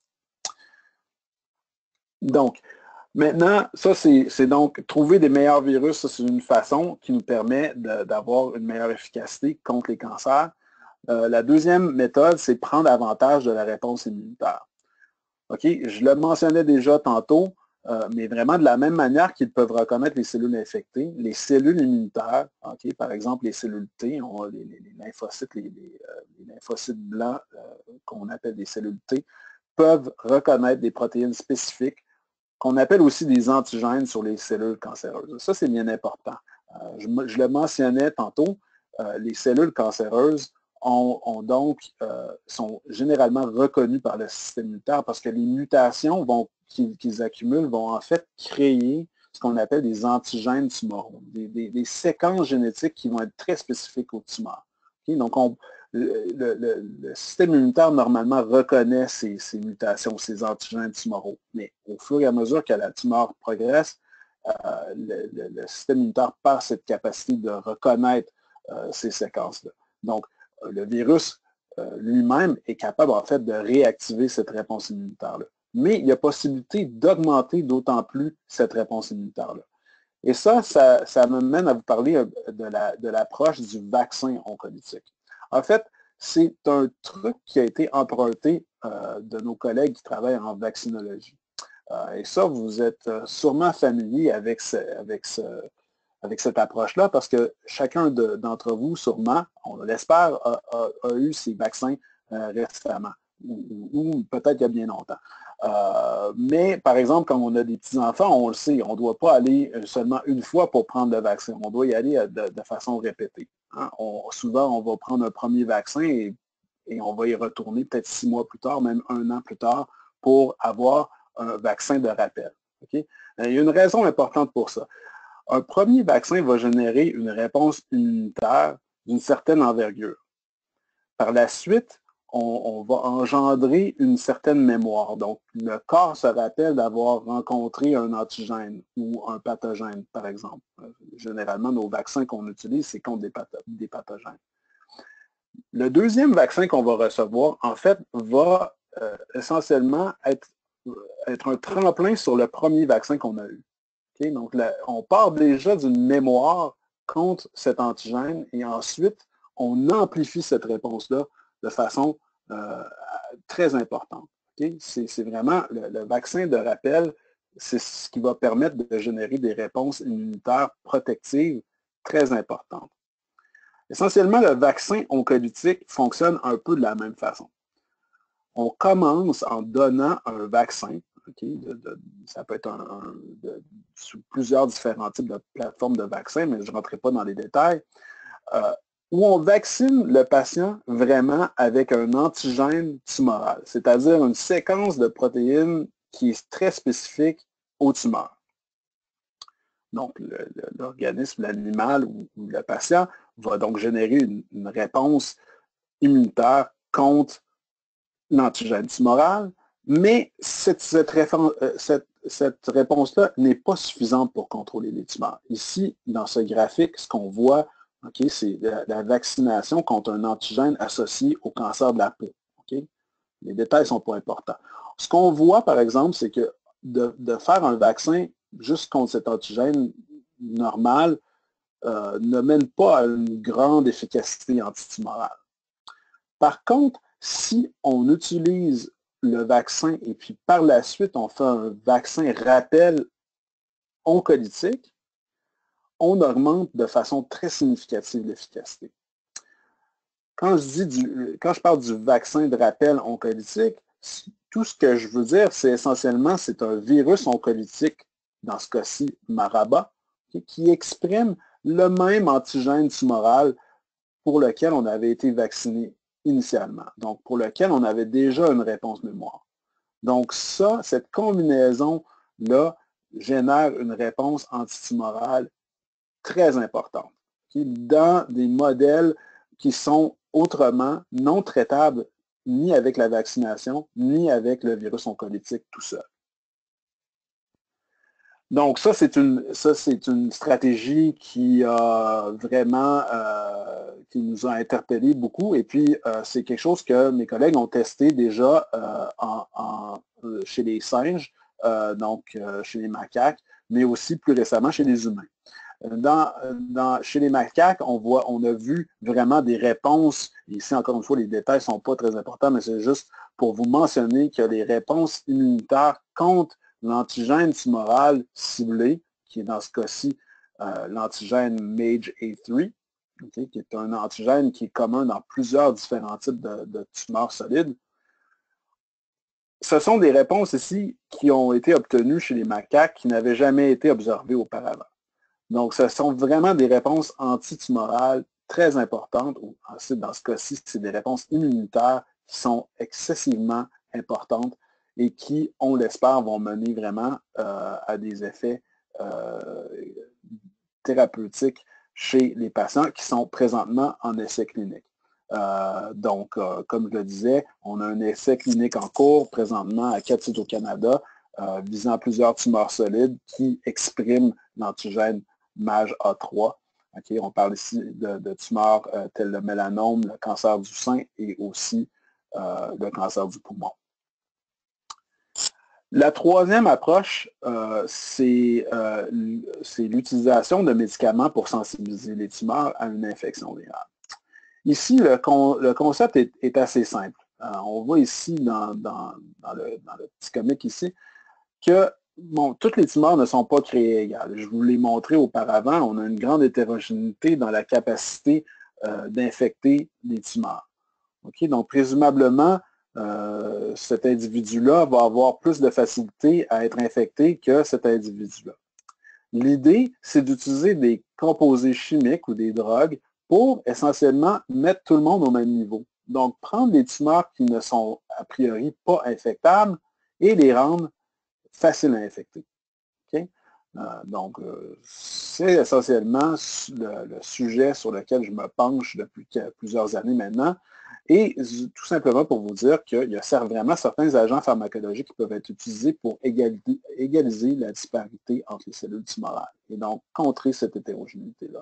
Donc, maintenant, ça, c'est donc trouver des meilleurs virus, ça, c'est une façon qui nous permet d'avoir une meilleure efficacité contre les cancers. Euh, la deuxième méthode, c'est prendre avantage de la réponse immunitaire. OK? Je le mentionnais déjà tantôt, Euh, mais vraiment de la même manière qu'ils peuvent reconnaître les cellules infectées, les cellules immunitaires, okay, par exemple les cellules T, on a les, les, les lymphocytes, les, les, euh, les lymphocytes blancs euh, qu'on appelle des cellules T, peuvent reconnaître des protéines spécifiques qu'on appelle aussi des antigènes sur les cellules cancéreuses. Ça, c'est bien important. Euh, je, je le mentionnais tantôt, euh, les cellules cancéreuses ont, ont donc, euh, sont généralement reconnues par le système immunitaire parce que les mutations qu'ils qu'ils accumulent vont en fait créer ce qu'on appelle des antigènes tumoraux, des, des, des séquences génétiques qui vont être très spécifiques aux tumeurs. Okay? Donc, on, le, le, le système immunitaire, normalement, reconnaît ces, ces mutations, ces antigènes tumoraux. Mais au fur et à mesure que la tumeur progresse, euh, le, le, le système immunitaire perd cette capacité de reconnaître euh, ces séquences-là. Donc, le virus euh, lui-même est capable, en fait, de réactiver cette réponse immunitaire-là. Mais il y a possibilité d'augmenter d'autant plus cette réponse immunitaire-là. Et ça, ça, ça me mène à vous parler de l'approche la, de du vaccin oncolytique. En fait, c'est un truc qui a été emprunté euh, de nos collègues qui travaillent en vaccinologie. Euh, et ça, vous êtes sûrement familier avec, ce, avec, ce, avec cette approche-là parce que chacun d'entre de, vous, sûrement, on l'espère, a, a, a eu ces vaccins euh, récemment ou, ou, ou peut-être il y a bien longtemps. Euh, mais, par exemple, quand on a des petits-enfants, on le sait, on ne doit pas aller seulement une fois pour prendre le vaccin. On doit y aller de, de façon répétée. Hein. On, souvent, on va prendre un premier vaccin et, et on va y retourner peut-être six mois plus tard, même un an plus tard, pour avoir un vaccin de rappel. Okay? Il y a une raison importante pour ça. Un premier vaccin va générer une réponse immunitaire d'une certaine envergure. Par la suite, On, on va engendrer une certaine mémoire. Donc, le corps se rappelle d'avoir rencontré un antigène ou un pathogène, par exemple. Généralement, nos vaccins qu'on utilise, c'est contre des, patho des pathogènes. Le deuxième vaccin qu'on va recevoir, en fait, va euh, essentiellement être, être un tremplin sur le premier vaccin qu'on a eu. Okay? Donc, là, on part déjà d'une mémoire contre cet antigène et ensuite, on amplifie cette réponse-là de façon euh, très importante. Okay? C'est vraiment le, le vaccin de rappel, c'est ce qui va permettre de générer des réponses immunitaires protectives très importantes. Essentiellement, le vaccin oncolytique fonctionne un peu de la même façon. On commence en donnant un vaccin, okay, de, de, ça peut être un, un, de, sous plusieurs différents types de plateformes de vaccins, mais je ne rentrerai pas dans les détails, euh, où on vaccine le patient vraiment avec un antigène tumoral, c'est-à-dire une séquence de protéines qui est très spécifique aux tumeurs. Donc, l'organisme, l'animal ou, ou le patient va donc générer une, une réponse immunitaire contre l'antigène tumoral, mais cette, cette, cette, cette réponse-là n'est pas suffisante pour contrôler les tumeurs. Ici, dans ce graphique, ce qu'on voit, okay, c'est la, la vaccination contre un antigène associé au cancer de la peau. Okay? Les détails ne sont pas importants. Ce qu'on voit, par exemple, c'est que de, de faire un vaccin juste contre cet antigène normal euh, ne mène pas à une grande efficacité antitumorale. Par contre, si on utilise le vaccin et puis par la suite, on fait un vaccin rappel oncolytique, on augmente de façon très significative l'efficacité. Quand je dis du, quand je parle du vaccin de rappel oncolytique, tout ce que je veux dire, c'est essentiellement, c'est un virus oncolytique, dans ce cas-ci, Maraba, qui exprime le même antigène tumoral pour lequel on avait été vacciné initialement, donc pour lequel on avait déjà une réponse mémoire. Donc ça, cette combinaison-là génère une réponse antitumorale très importante, dans des modèles qui sont autrement non traitables ni avec la vaccination, ni avec le virus oncolytique tout seul. Donc ça, c'est une, ça, c'est une stratégie qui a vraiment, euh, qui nous a interpellés beaucoup. Et puis, euh, c'est quelque chose que mes collègues ont testé déjà euh, en, en, chez les singes, euh, donc euh, chez les macaques, mais aussi plus récemment chez les humains. Dans, dans, chez les macaques, on, voit, on a vu vraiment des réponses. Ici, encore une fois, les détails ne sont pas très importants, mais c'est juste pour vous mentionner que les réponses immunitaires contre l'antigène tumoral ciblé, qui est dans ce cas-ci euh, l'antigène M A G E A trois, okay, qui est un antigène qui est commun dans plusieurs différents types de, de tumeurs solides. Ce sont des réponses ici qui ont été obtenues chez les macaques qui n'avaient jamais été observées auparavant. Donc, ce sont vraiment des réponses antitumorales très importantes. Ensuite, dans ce cas-ci, c'est des réponses immunitaires qui sont excessivement importantes et qui, on l'espère, vont mener vraiment euh, à des effets euh, thérapeutiques chez les patients qui sont présentement en essai clinique. Euh, donc, euh, comme je le disais, on a un essai clinique en cours présentement à quatre sites au Canada euh, visant plusieurs tumeurs solides qui expriment l'antigène M A G E A trois. Okay, on parle ici de, de tumeurs euh, telles le mélanome, le cancer du sein et aussi euh, le cancer du poumon. La troisième approche, euh, c'est euh, l'utilisation de médicaments pour sensibiliser les tumeurs à une infection virale. Ici, le, con, le concept est, est assez simple. Euh, on voit ici dans, dans, dans, le, dans le petit comique ici que bon, toutes les tumeurs ne sont pas créées égales. Je vous l'ai montré auparavant, on a une grande hétérogénéité dans la capacité euh, d'infecter les tumeurs. Okay? Donc, présumablement, euh, cet individu-là va avoir plus de facilité à être infecté que cet individu-là. L'idée, c'est d'utiliser des composés chimiques ou des drogues pour essentiellement mettre tout le monde au même niveau. Donc, prendre des tumeurs qui ne sont a priori pas infectables et les rendre faciles à infecter. Okay? Euh, donc, euh, c'est essentiellement le, le sujet sur lequel je me penche depuis plusieurs années maintenant. Et tout simplement pour vous dire qu'il y a vraiment certains agents pharmacologiques qui peuvent être utilisés pour égaliser, égaliser la disparité entre les cellules tumorales et donc contrer cette hétérogénéité-là.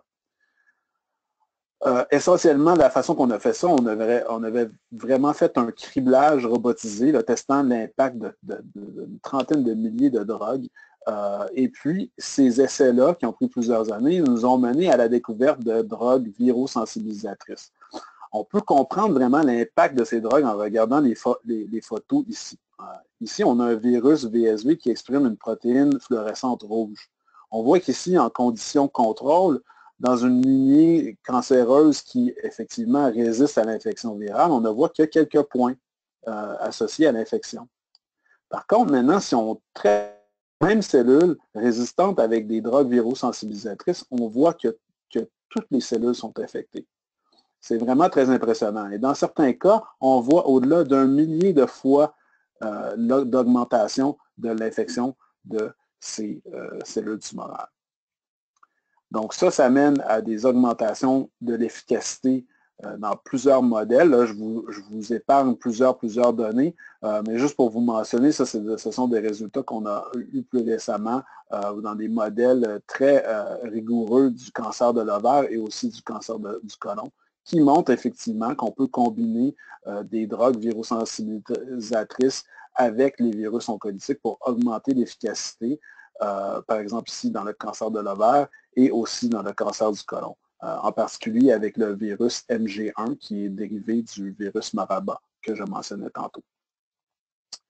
Euh, essentiellement, la façon qu'on a fait ça, on avait, on avait vraiment fait un criblage robotisé, là, testant l'impact d'une de, de, de, trentaine de milliers de drogues. Euh, et puis, ces essais-là, qui ont pris plusieurs années, nous ont mené à la découverte de drogues virosensibilisatrices. On peut comprendre vraiment l'impact de ces drogues en regardant les, les, les photos ici. Euh, ici, on a un virus V S V qui exprime une protéine fluorescente rouge. On voit qu'ici, en conditions contrôle, dans une lignée cancéreuse qui, effectivement, résiste à l'infection virale, on ne voit que quelques points euh, associés à l'infection. Par contre, maintenant, si on traite les mêmes cellules résistantes avec des drogues virosensibilisatrices, on voit que, que toutes les cellules sont infectées. C'est vraiment très impressionnant. Et dans certains cas, on voit au-delà d'un millier de fois euh, d'augmentation de l'infection de ces euh, cellules tumorales. Donc ça, ça mène à des augmentations de l'efficacité euh, dans plusieurs modèles. Là, je, vous, je vous épargne plusieurs, plusieurs données, euh, mais juste pour vous mentionner, ça, de, ce sont des résultats qu'on a eu plus récemment euh, dans des modèles très euh, rigoureux du cancer de l'ovaire et aussi du cancer de, du côlon, qui montrent effectivement qu'on peut combiner euh, des drogues virosensibilisatrices avec les virus oncolytiques pour augmenter l'efficacité, euh, par exemple ici dans le cancer de l'ovaire et aussi dans le cancer du côlon, euh, en particulier avec le virus M G un qui est dérivé du virus Maraba que je mentionnais tantôt.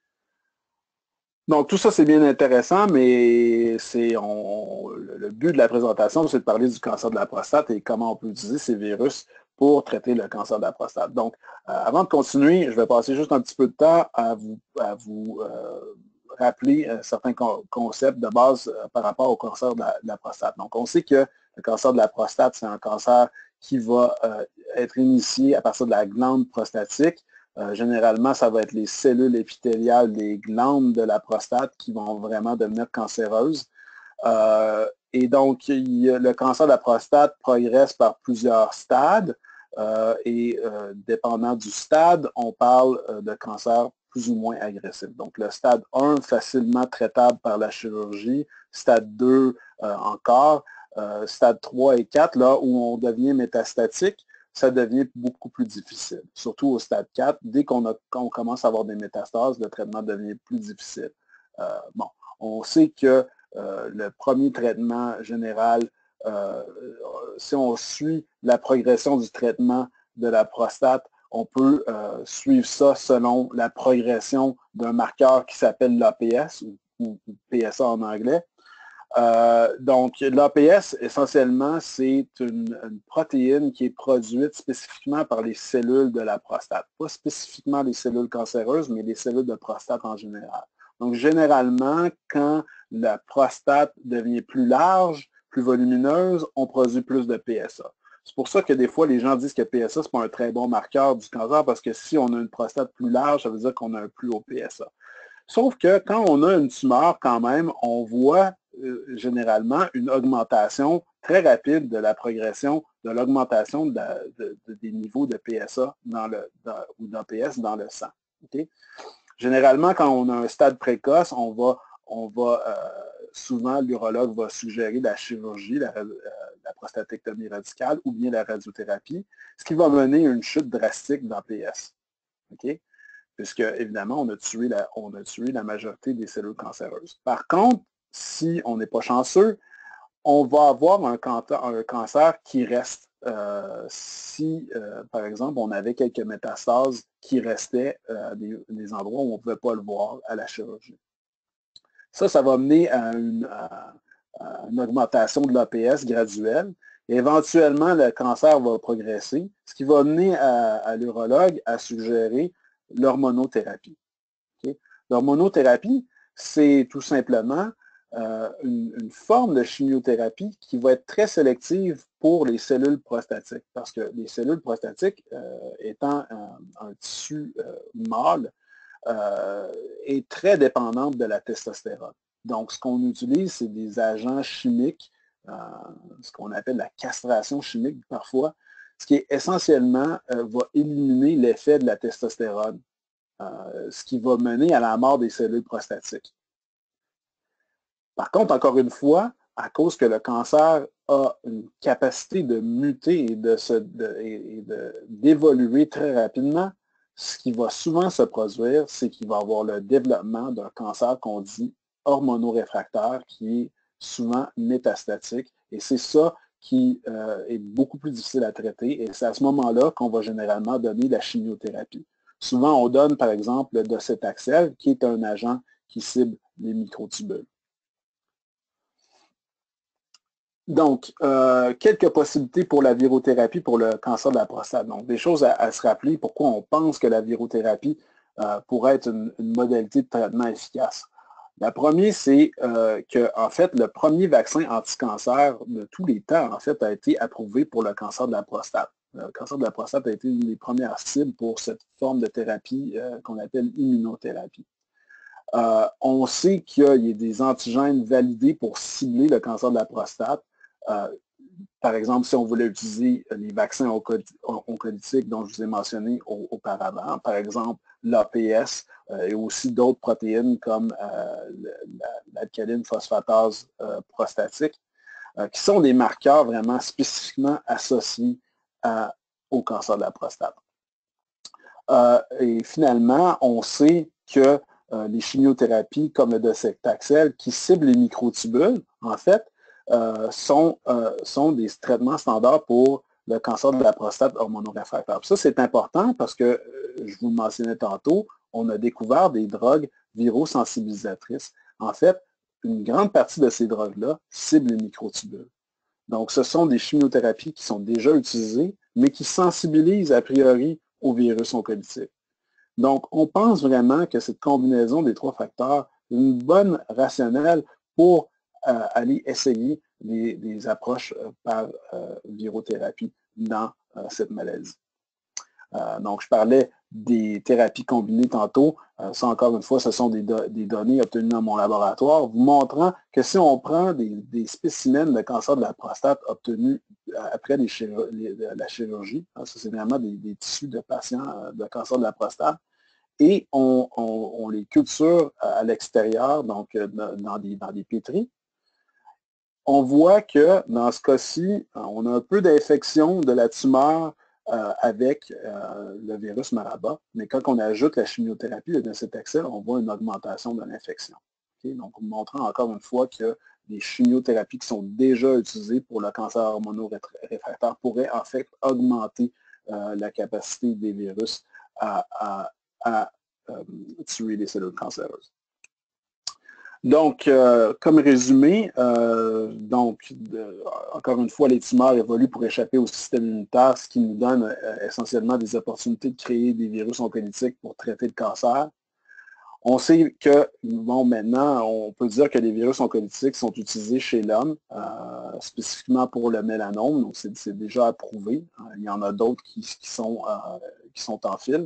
Donc, tout ça, c'est bien intéressant, mais c'est on, le but de la présentation, c'est de parler du cancer de la prostate et comment on peut utiliser ces virus pour traiter le cancer de la prostate. Donc, euh, avant de continuer, je vais passer juste un petit peu de temps à vous, à vous euh, rappeler euh, certains con concepts de base euh, par rapport au cancer de la, de la prostate. Donc, on sait que le cancer de la prostate, c'est un cancer qui va euh, être initié à partir de la glande prostatique. Euh, généralement, ça va être les cellules épithéliales des glandes de la prostate qui vont vraiment devenir cancéreuses. Euh, et donc, il, le cancer de la prostate progresse par plusieurs stades euh, et euh, dépendant du stade, on parle euh, de cancer plus ou moins agressif. Donc, le stade un, facilement traitable par la chirurgie, stade deux euh, encore, euh, stade trois et quatre, là où on devient métastatique, ça devient beaucoup plus difficile, surtout au stade quatre. Dès qu'on on commence à avoir des métastases, le traitement devient plus difficile. Euh, bon, on sait que euh, le premier traitement général, euh, si on suit la progression du traitement de la prostate, on peut euh, suivre ça selon la progression d'un marqueur qui s'appelle l'A P S ou, ou P S A en anglais. Euh, donc, l'A P S, essentiellement, c'est une, une protéine qui est produite spécifiquement par les cellules de la prostate. Pas spécifiquement les cellules cancéreuses, mais les cellules de prostate en général. Donc, généralement, quand la prostate devient plus large, plus volumineuse, on produit plus de P S A. C'est pour ça que des fois, les gens disent que P S A, ce n'est pas un très bon marqueur du cancer, parce que si on a une prostate plus large, ça veut dire qu'on a un plus haut P S A. Sauf que quand on a une tumeur, quand même, on voit euh, généralement une augmentation très rapide de la progression, de l'augmentation de de, de, des niveaux de P S A dans le, dans, ou d'A P S dans le sang. Okay? Généralement, quand on a un stade précoce, on va, on va euh, souvent, l'urologue va suggérer la chirurgie, la, euh, la prostatectomie radicale ou bien la radiothérapie, ce qui va mener à une chute drastique dans P S. Okay? Puisque, évidemment, on a, tué la, on a tué la majorité des cellules cancéreuses. Par contre, si on n'est pas chanceux, on va avoir un, un cancer qui reste. Euh, si, euh, par exemple, on avait quelques métastases qui restaient à euh, des, des endroits où on ne pouvait pas le voir à la chirurgie. Ça, ça va mener à une, à, à une augmentation de l'A P S graduelle. Et éventuellement, le cancer va progresser, ce qui va mener à, à l'urologue à suggérer l'hormonothérapie. Okay? L'hormonothérapie, c'est tout simplement euh, une, une forme de chimiothérapie qui va être très sélective pour les cellules prostatiques, parce que les cellules prostatiques, euh, étant un, un tissu euh, mâle, euh, est très dépendante de la testostérone. Donc, ce qu'on utilise, c'est des agents chimiques, euh, ce qu'on appelle la castration chimique parfois, ce qui est essentiellement euh, va éliminer l'effet de la testostérone. Euh, ce qui va mener à la mort des cellules prostatiques. Par contre, encore une fois, à cause que le cancer a une capacité de muter et de se, de, et de, d'évoluer très rapidement, ce qui va souvent se produire, c'est qu'il va y avoir le développement d'un cancer qu'on dit hormonoréfractaire, qui est souvent métastatique. Et c'est ça qui euh, est beaucoup plus difficile à traiter. Et c'est à ce moment-là qu'on va généralement donner la chimiothérapie. Souvent, on donne, par exemple, le docetaxel, qui est un agent qui cible les microtubules. Donc, euh, quelques possibilités pour la virothérapie pour le cancer de la prostate. Donc, des choses à, à se rappeler, pourquoi on pense que la virothérapie euh, pourrait être une, une modalité de traitement efficace. La première, c'est euh, que, en fait, le premier vaccin anti-cancer de tous les temps, en fait, a été approuvé pour le cancer de la prostate. Le cancer de la prostate a été une des premières cibles pour cette forme de thérapie euh, qu'on appelle immunothérapie. Euh, on sait qu'il y a des antigènes validés pour cibler le cancer de la prostate. Euh, par exemple, si on voulait utiliser les vaccins oncolytiques dont je vous ai mentionné auparavant, par exemple l'A P S euh, et aussi d'autres protéines comme euh, l'alcaline phosphatase euh, prostatique, euh, qui sont des marqueurs vraiment spécifiquement associés à, au cancer de la prostate. Euh, et finalement, on sait que euh, les chimiothérapies comme le docetaxel qui ciblent les microtubules, en fait, euh, sont, euh, sont des traitements standards pour le cancer de la prostate hormonoréfractaire. Ça, c'est important parce que, euh, je vous le mentionnais tantôt, on a découvert des drogues virosensibilisatrices. En fait, une grande partie de ces drogues-là ciblent les microtubules. Donc, ce sont des chimiothérapies qui sont déjà utilisées, mais qui sensibilisent a priori au virus oncolytique. Donc, on pense vraiment que cette combinaison des trois facteurs est une bonne rationnelle pour euh, aller essayer des, des approches euh, par euh, virothérapie dans euh, cette maladie. Euh, donc, je parlais des thérapies combinées tantôt. Euh, ça, encore une fois, ce sont des, do des données obtenues dans mon laboratoire, vous montrant que si on prend des, des spécimens de cancer de la prostate obtenus après les les, la chirurgie, hein, ça c'est vraiment des, des tissus de patients de cancer de la prostate, et on, on, on les culture à l'extérieur, donc dans des, dans des pétris, on voit que dans ce cas-ci, on a un peu d'infection de la tumeur euh, avec euh, le virus Maraba, mais quand on ajoute la chimiothérapie, le docetaxel, on voit une augmentation de l'infection. Okay? Donc, montrant encore une fois que les chimiothérapies qui sont déjà utilisées pour le cancer hormono-réfractaire pourraient en fait augmenter euh, la capacité des virus à, à, à euh, tuer les cellules cancéreuses. Donc, euh, comme résumé, euh, donc, de, encore une fois, les tumeurs évoluent pour échapper au système immunitaire, ce qui nous donne euh, essentiellement des opportunités de créer des virus oncolytiques pour traiter le cancer. On sait que, bon, maintenant, on peut dire que les virus oncolytiques sont utilisés chez l'homme, euh, spécifiquement pour le mélanome, donc c'est déjà approuvé. Il y en a d'autres qui, qui, sont, euh, qui sont en fil.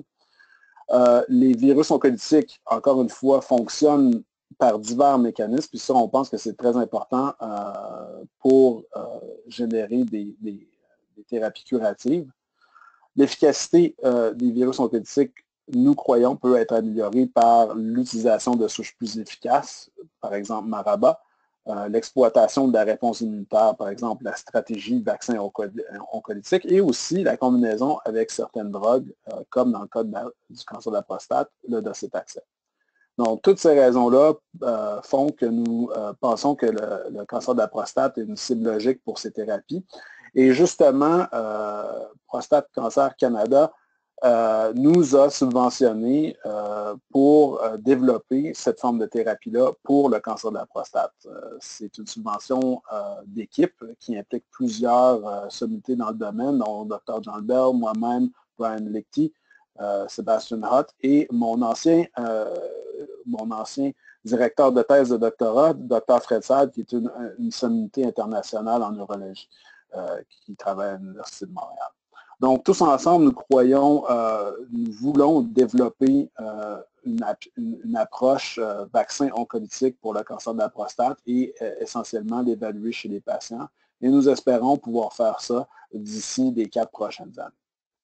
Euh, les virus oncolytiques, encore une fois, fonctionnent par divers mécanismes, puis ça, on pense que c'est très important euh, pour euh, générer des, des, des thérapies curatives. L'efficacité euh, des virus oncolytiques, nous croyons, peut être améliorée par l'utilisation de souches plus efficaces, par exemple Maraba, euh, l'exploitation de la réponse immunitaire, par exemple la stratégie vaccin oncolytique, et aussi la combinaison avec certaines drogues, euh, comme dans le cas de la, du cancer de la prostate, le docetaxel. Donc, toutes ces raisons-là euh, font que nous euh, pensons que le, le cancer de la prostate est une cible logique pour ces thérapies. Et justement, euh, Prostate Cancer Canada euh, nous a subventionné euh, pour euh, développer cette forme de thérapie-là pour le cancer de la prostate. Euh, C'est une subvention euh, d'équipe qui implique plusieurs euh, sommités dans le domaine, dont docteur John Bell, moi-même, Brian Lichty, euh, Sébastien Hutt et mon ancien, euh, mon ancien directeur de thèse de doctorat, docteur Fred Saad, qui est une, une sommité internationale en neurologie, euh, qui travaille à l'Université de Montréal. Donc, tous ensemble, nous croyons, euh, nous voulons développer euh, une, une, une approche euh, vaccin oncolytique pour le cancer de la prostate et euh, essentiellement l'évaluer chez les patients. Et nous espérons pouvoir faire ça d'ici les quatre prochaines années.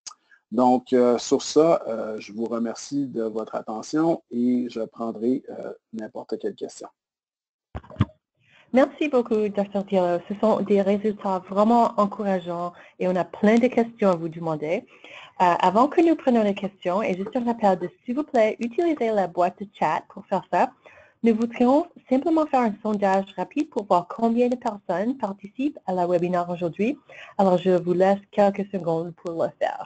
Donc, euh, sur ça, euh, je vous remercie de votre attention et je prendrai euh, n'importe quelle question. Merci beaucoup, docteur Diallo. Ce sont des résultats vraiment encourageants et on a plein de questions à vous demander. Euh, avant que nous prenions les questions, et juste un rappel de, s'il vous plaît, utilisez la boîte de chat pour faire ça. Nous voudrions simplement faire un sondage rapide pour voir combien de personnes participent à la webinaire aujourd'hui. Alors, je vous laisse quelques secondes pour le faire.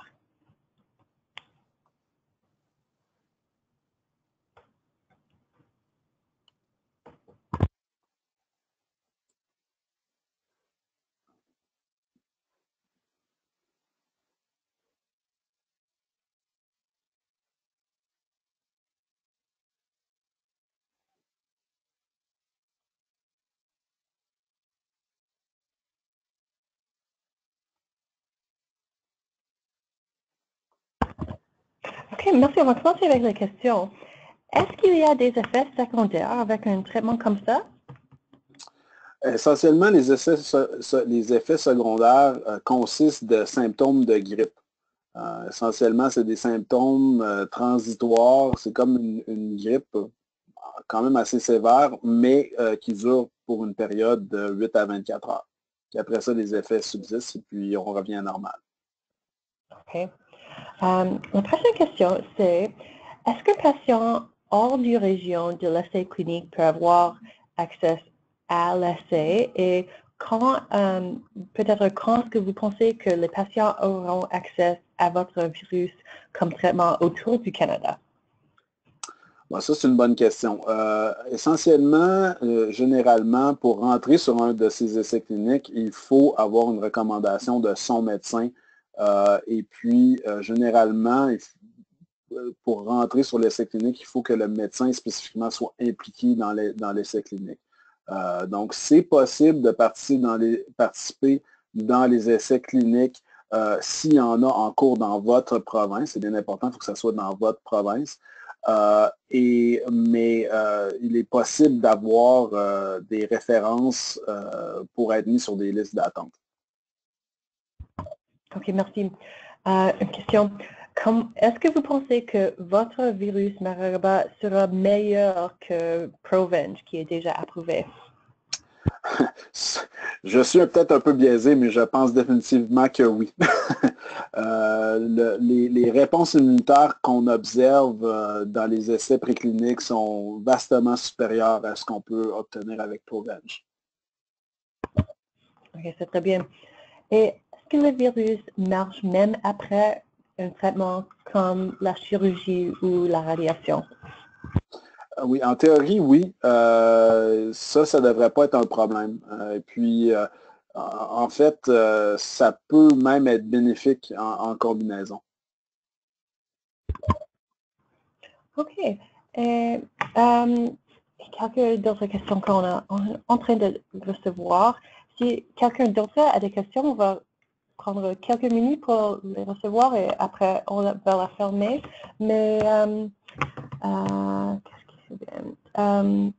OK, merci. On va commencer avec les questions. Est-ce qu'il y a des effets secondaires avec un traitement comme ça? Essentiellement, les effets, les effets secondaires euh, consistent de symptômes de grippe. Euh, essentiellement, c'est des symptômes euh, transitoires. C'est comme une, une grippe euh, quand même assez sévère, mais euh, qui dure pour une période de huit à vingt-quatre heures. Puis après ça, les effets subsistent et puis on revient à normal. OK. Um, la prochaine question, c'est est-ce qu'un patient hors du région de l'essai clinique peut avoir accès à l'essai et quand, um, peut-être quand est-ce que vous pensez que les patients auront accès à votre virus comme traitement autour du Canada? Bon, ça, c'est une bonne question. Euh, essentiellement, euh, généralement, pour rentrer sur un de ces essais cliniques, il faut avoir une recommandation de son médecin. Euh, et puis, euh, généralement, il pour rentrer sur l'essai clinique, il faut que le médecin spécifiquement soit impliqué dans les, dans l'essai clinique. Euh, donc, c'est possible de participer dans les, participer dans les essais cliniques euh, s'il y en a en cours dans votre province. C'est bien important, il faut que ça soit dans votre province. Euh, et, mais euh, il est possible d'avoir euh, des références euh, pour être mis sur des listes d'attente. OK, merci. Euh, une question. Est-ce que vous pensez que votre virus Marburg sera meilleur que Provenge, qui est déjà approuvé? Je suis peut-être un peu biaisé, mais je pense définitivement que oui. euh, le, les, les réponses immunitaires qu'on observe euh, dans les essais précliniques sont vastement supérieures à ce qu'on peut obtenir avec Provenge. OK, c'est très bien. Et est-ce que le virus marche même après un traitement comme la chirurgie ou la radiation? Oui, en théorie, oui. Euh, ça, ça ne devrait pas être un problème. Euh, et puis, euh, en fait, euh, ça peut même être bénéfique en, en combinaison. OK. Et euh, quelques d'autres questions qu'on est en train de recevoir. Si quelqu'un d'autre a des questions, on va prendre quelques minutes pour les recevoir et après on va la fermer. Mais euh, euh, qu'est-ce qui se euh,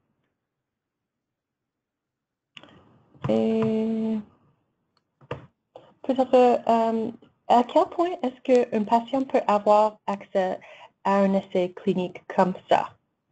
et peut-être euh, à quel point est-ce qu'un patient peut avoir accès à un essai clinique comme ça?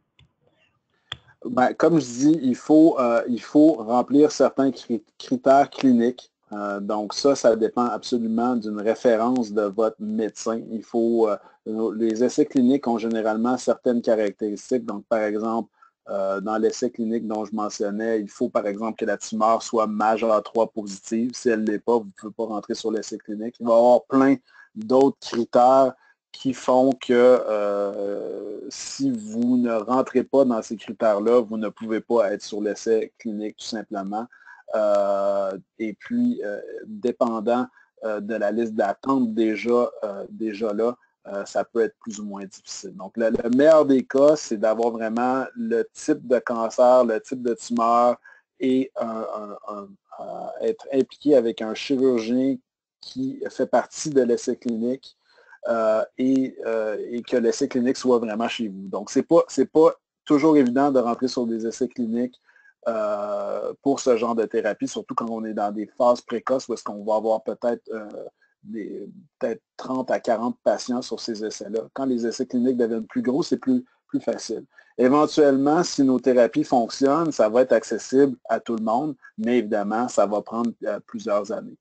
Ben, comme je dis, il faut, euh, il faut remplir certains critères cliniques. Euh, donc ça, ça dépend absolument d'une référence de votre médecin. Il faut, euh, les essais cliniques ont généralement certaines caractéristiques. Donc, par exemple, euh, dans l'essai clinique dont je mentionnais, il faut, par exemple, que la tumeur soit majeure trois positive. Si elle ne l'est pas, vous ne pouvez pas rentrer sur l'essai clinique. Il va y avoir plein d'autres critères qui font que euh, si vous ne rentrez pas dans ces critères-là, vous ne pouvez pas être sur l'essai clinique tout simplement. Euh, et puis, euh, dépendant euh, de la liste d'attente déjà, euh, déjà là, euh, ça peut être plus ou moins difficile. Donc, le, le meilleur des cas, c'est d'avoir vraiment le type de cancer, le type de tumeur et un, un, un, un, être impliqué avec un chirurgien qui fait partie de l'essai clinique. Euh, et, euh, et que l'essai clinique soit vraiment chez vous. Donc, ce n'est pas, c'est pas toujours évident de rentrer sur des essais cliniques euh, pour ce genre de thérapie, surtout quand on est dans des phases précoces où est-ce qu'on va avoir peut-être euh, des, peut-être trente à quarante patients sur ces essais-là. Quand les essais cliniques deviennent plus gros, c'est plus, plus facile. Éventuellement, si nos thérapies fonctionnent, ça va être accessible à tout le monde, mais évidemment, ça va prendre euh, plusieurs années.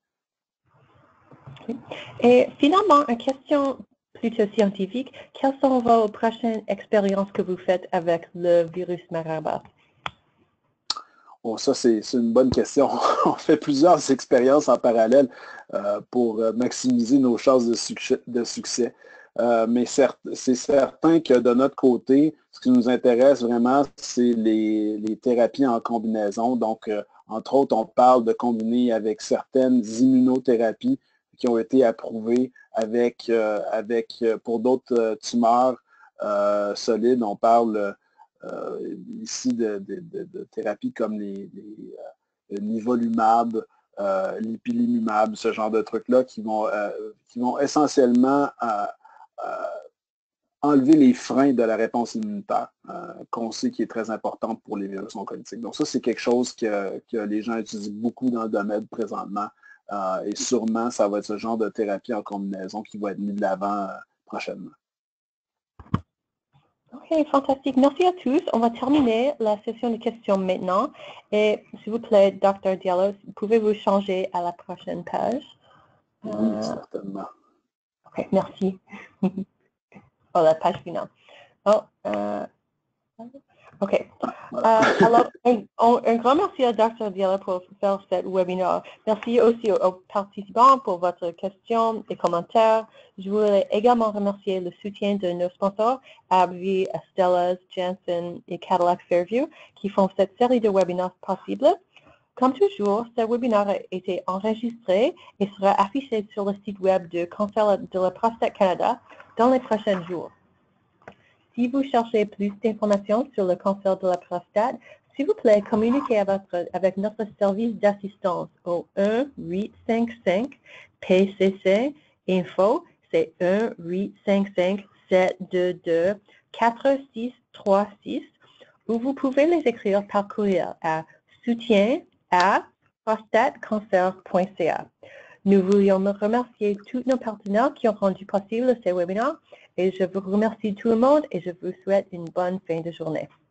Et finalement, une question plutôt scientifique. Quelles sont vos prochaines expériences que vous faites avec le virus Marburg? Bon, ça, c'est une bonne question. On fait plusieurs expériences en parallèle euh, pour maximiser nos chances de succès. De succès. Euh, mais c'est certain que de notre côté, ce qui nous intéresse vraiment, c'est les, les thérapies en combinaison. Donc, euh, entre autres, on parle de combiner avec certaines immunothérapies qui ont été approuvées avec, euh, avec pour d'autres tumeurs euh, solides. On parle euh, ici de, de, de, de thérapies comme les, les euh, nivolumab, euh, l'ipilimumab, ce genre de trucs-là qui vont, euh, qui vont essentiellement euh, euh, enlever les freins de la réponse immunitaire, euh, qu'on sait qui est très importante pour les virus oncolytiques. Donc ça, c'est quelque chose que, que les gens utilisent beaucoup dans le domaine présentement. Euh, et sûrement, ça va être ce genre de thérapie en combinaison qui va être mis de l'avant euh, prochainement. Ok, fantastique. Merci à tous. On va terminer la session de questions maintenant. Et s'il vous plaît, docteur Diallo, pouvez-vous changer à la prochaine page? Oui, euh, certainement. Ok, merci. Oh, la page finale. Oh, euh, OK. Voilà. Euh, alors, un, un grand merci à docteur Biella pour faire ce webinaire. Merci aussi aux, aux participants pour votre questions et commentaires. Je voulais également remercier le soutien de nos sponsors, AbbVie, Astellas, Janssen et Cadillac Fairview, qui font cette série de webinaires possible. Comme toujours, ce webinaire a été enregistré et sera affiché sur le site web de Cancer de la prostate Canada dans les prochains jours. Si vous cherchez plus d'informations sur le cancer de la prostate, s'il vous plaît, communiquez avec, avec notre service d'assistance au un huit cinq cinq P C C Info, c'est un huit cinq cinq sept deux deux quatre six trois six, ou vous pouvez les écrire par courriel à soutien à prostatecancer point c a. Nous voulions remercier tous nos partenaires qui ont rendu possible ces webinaires et je vous remercie tout le monde et je vous souhaite une bonne fin de journée.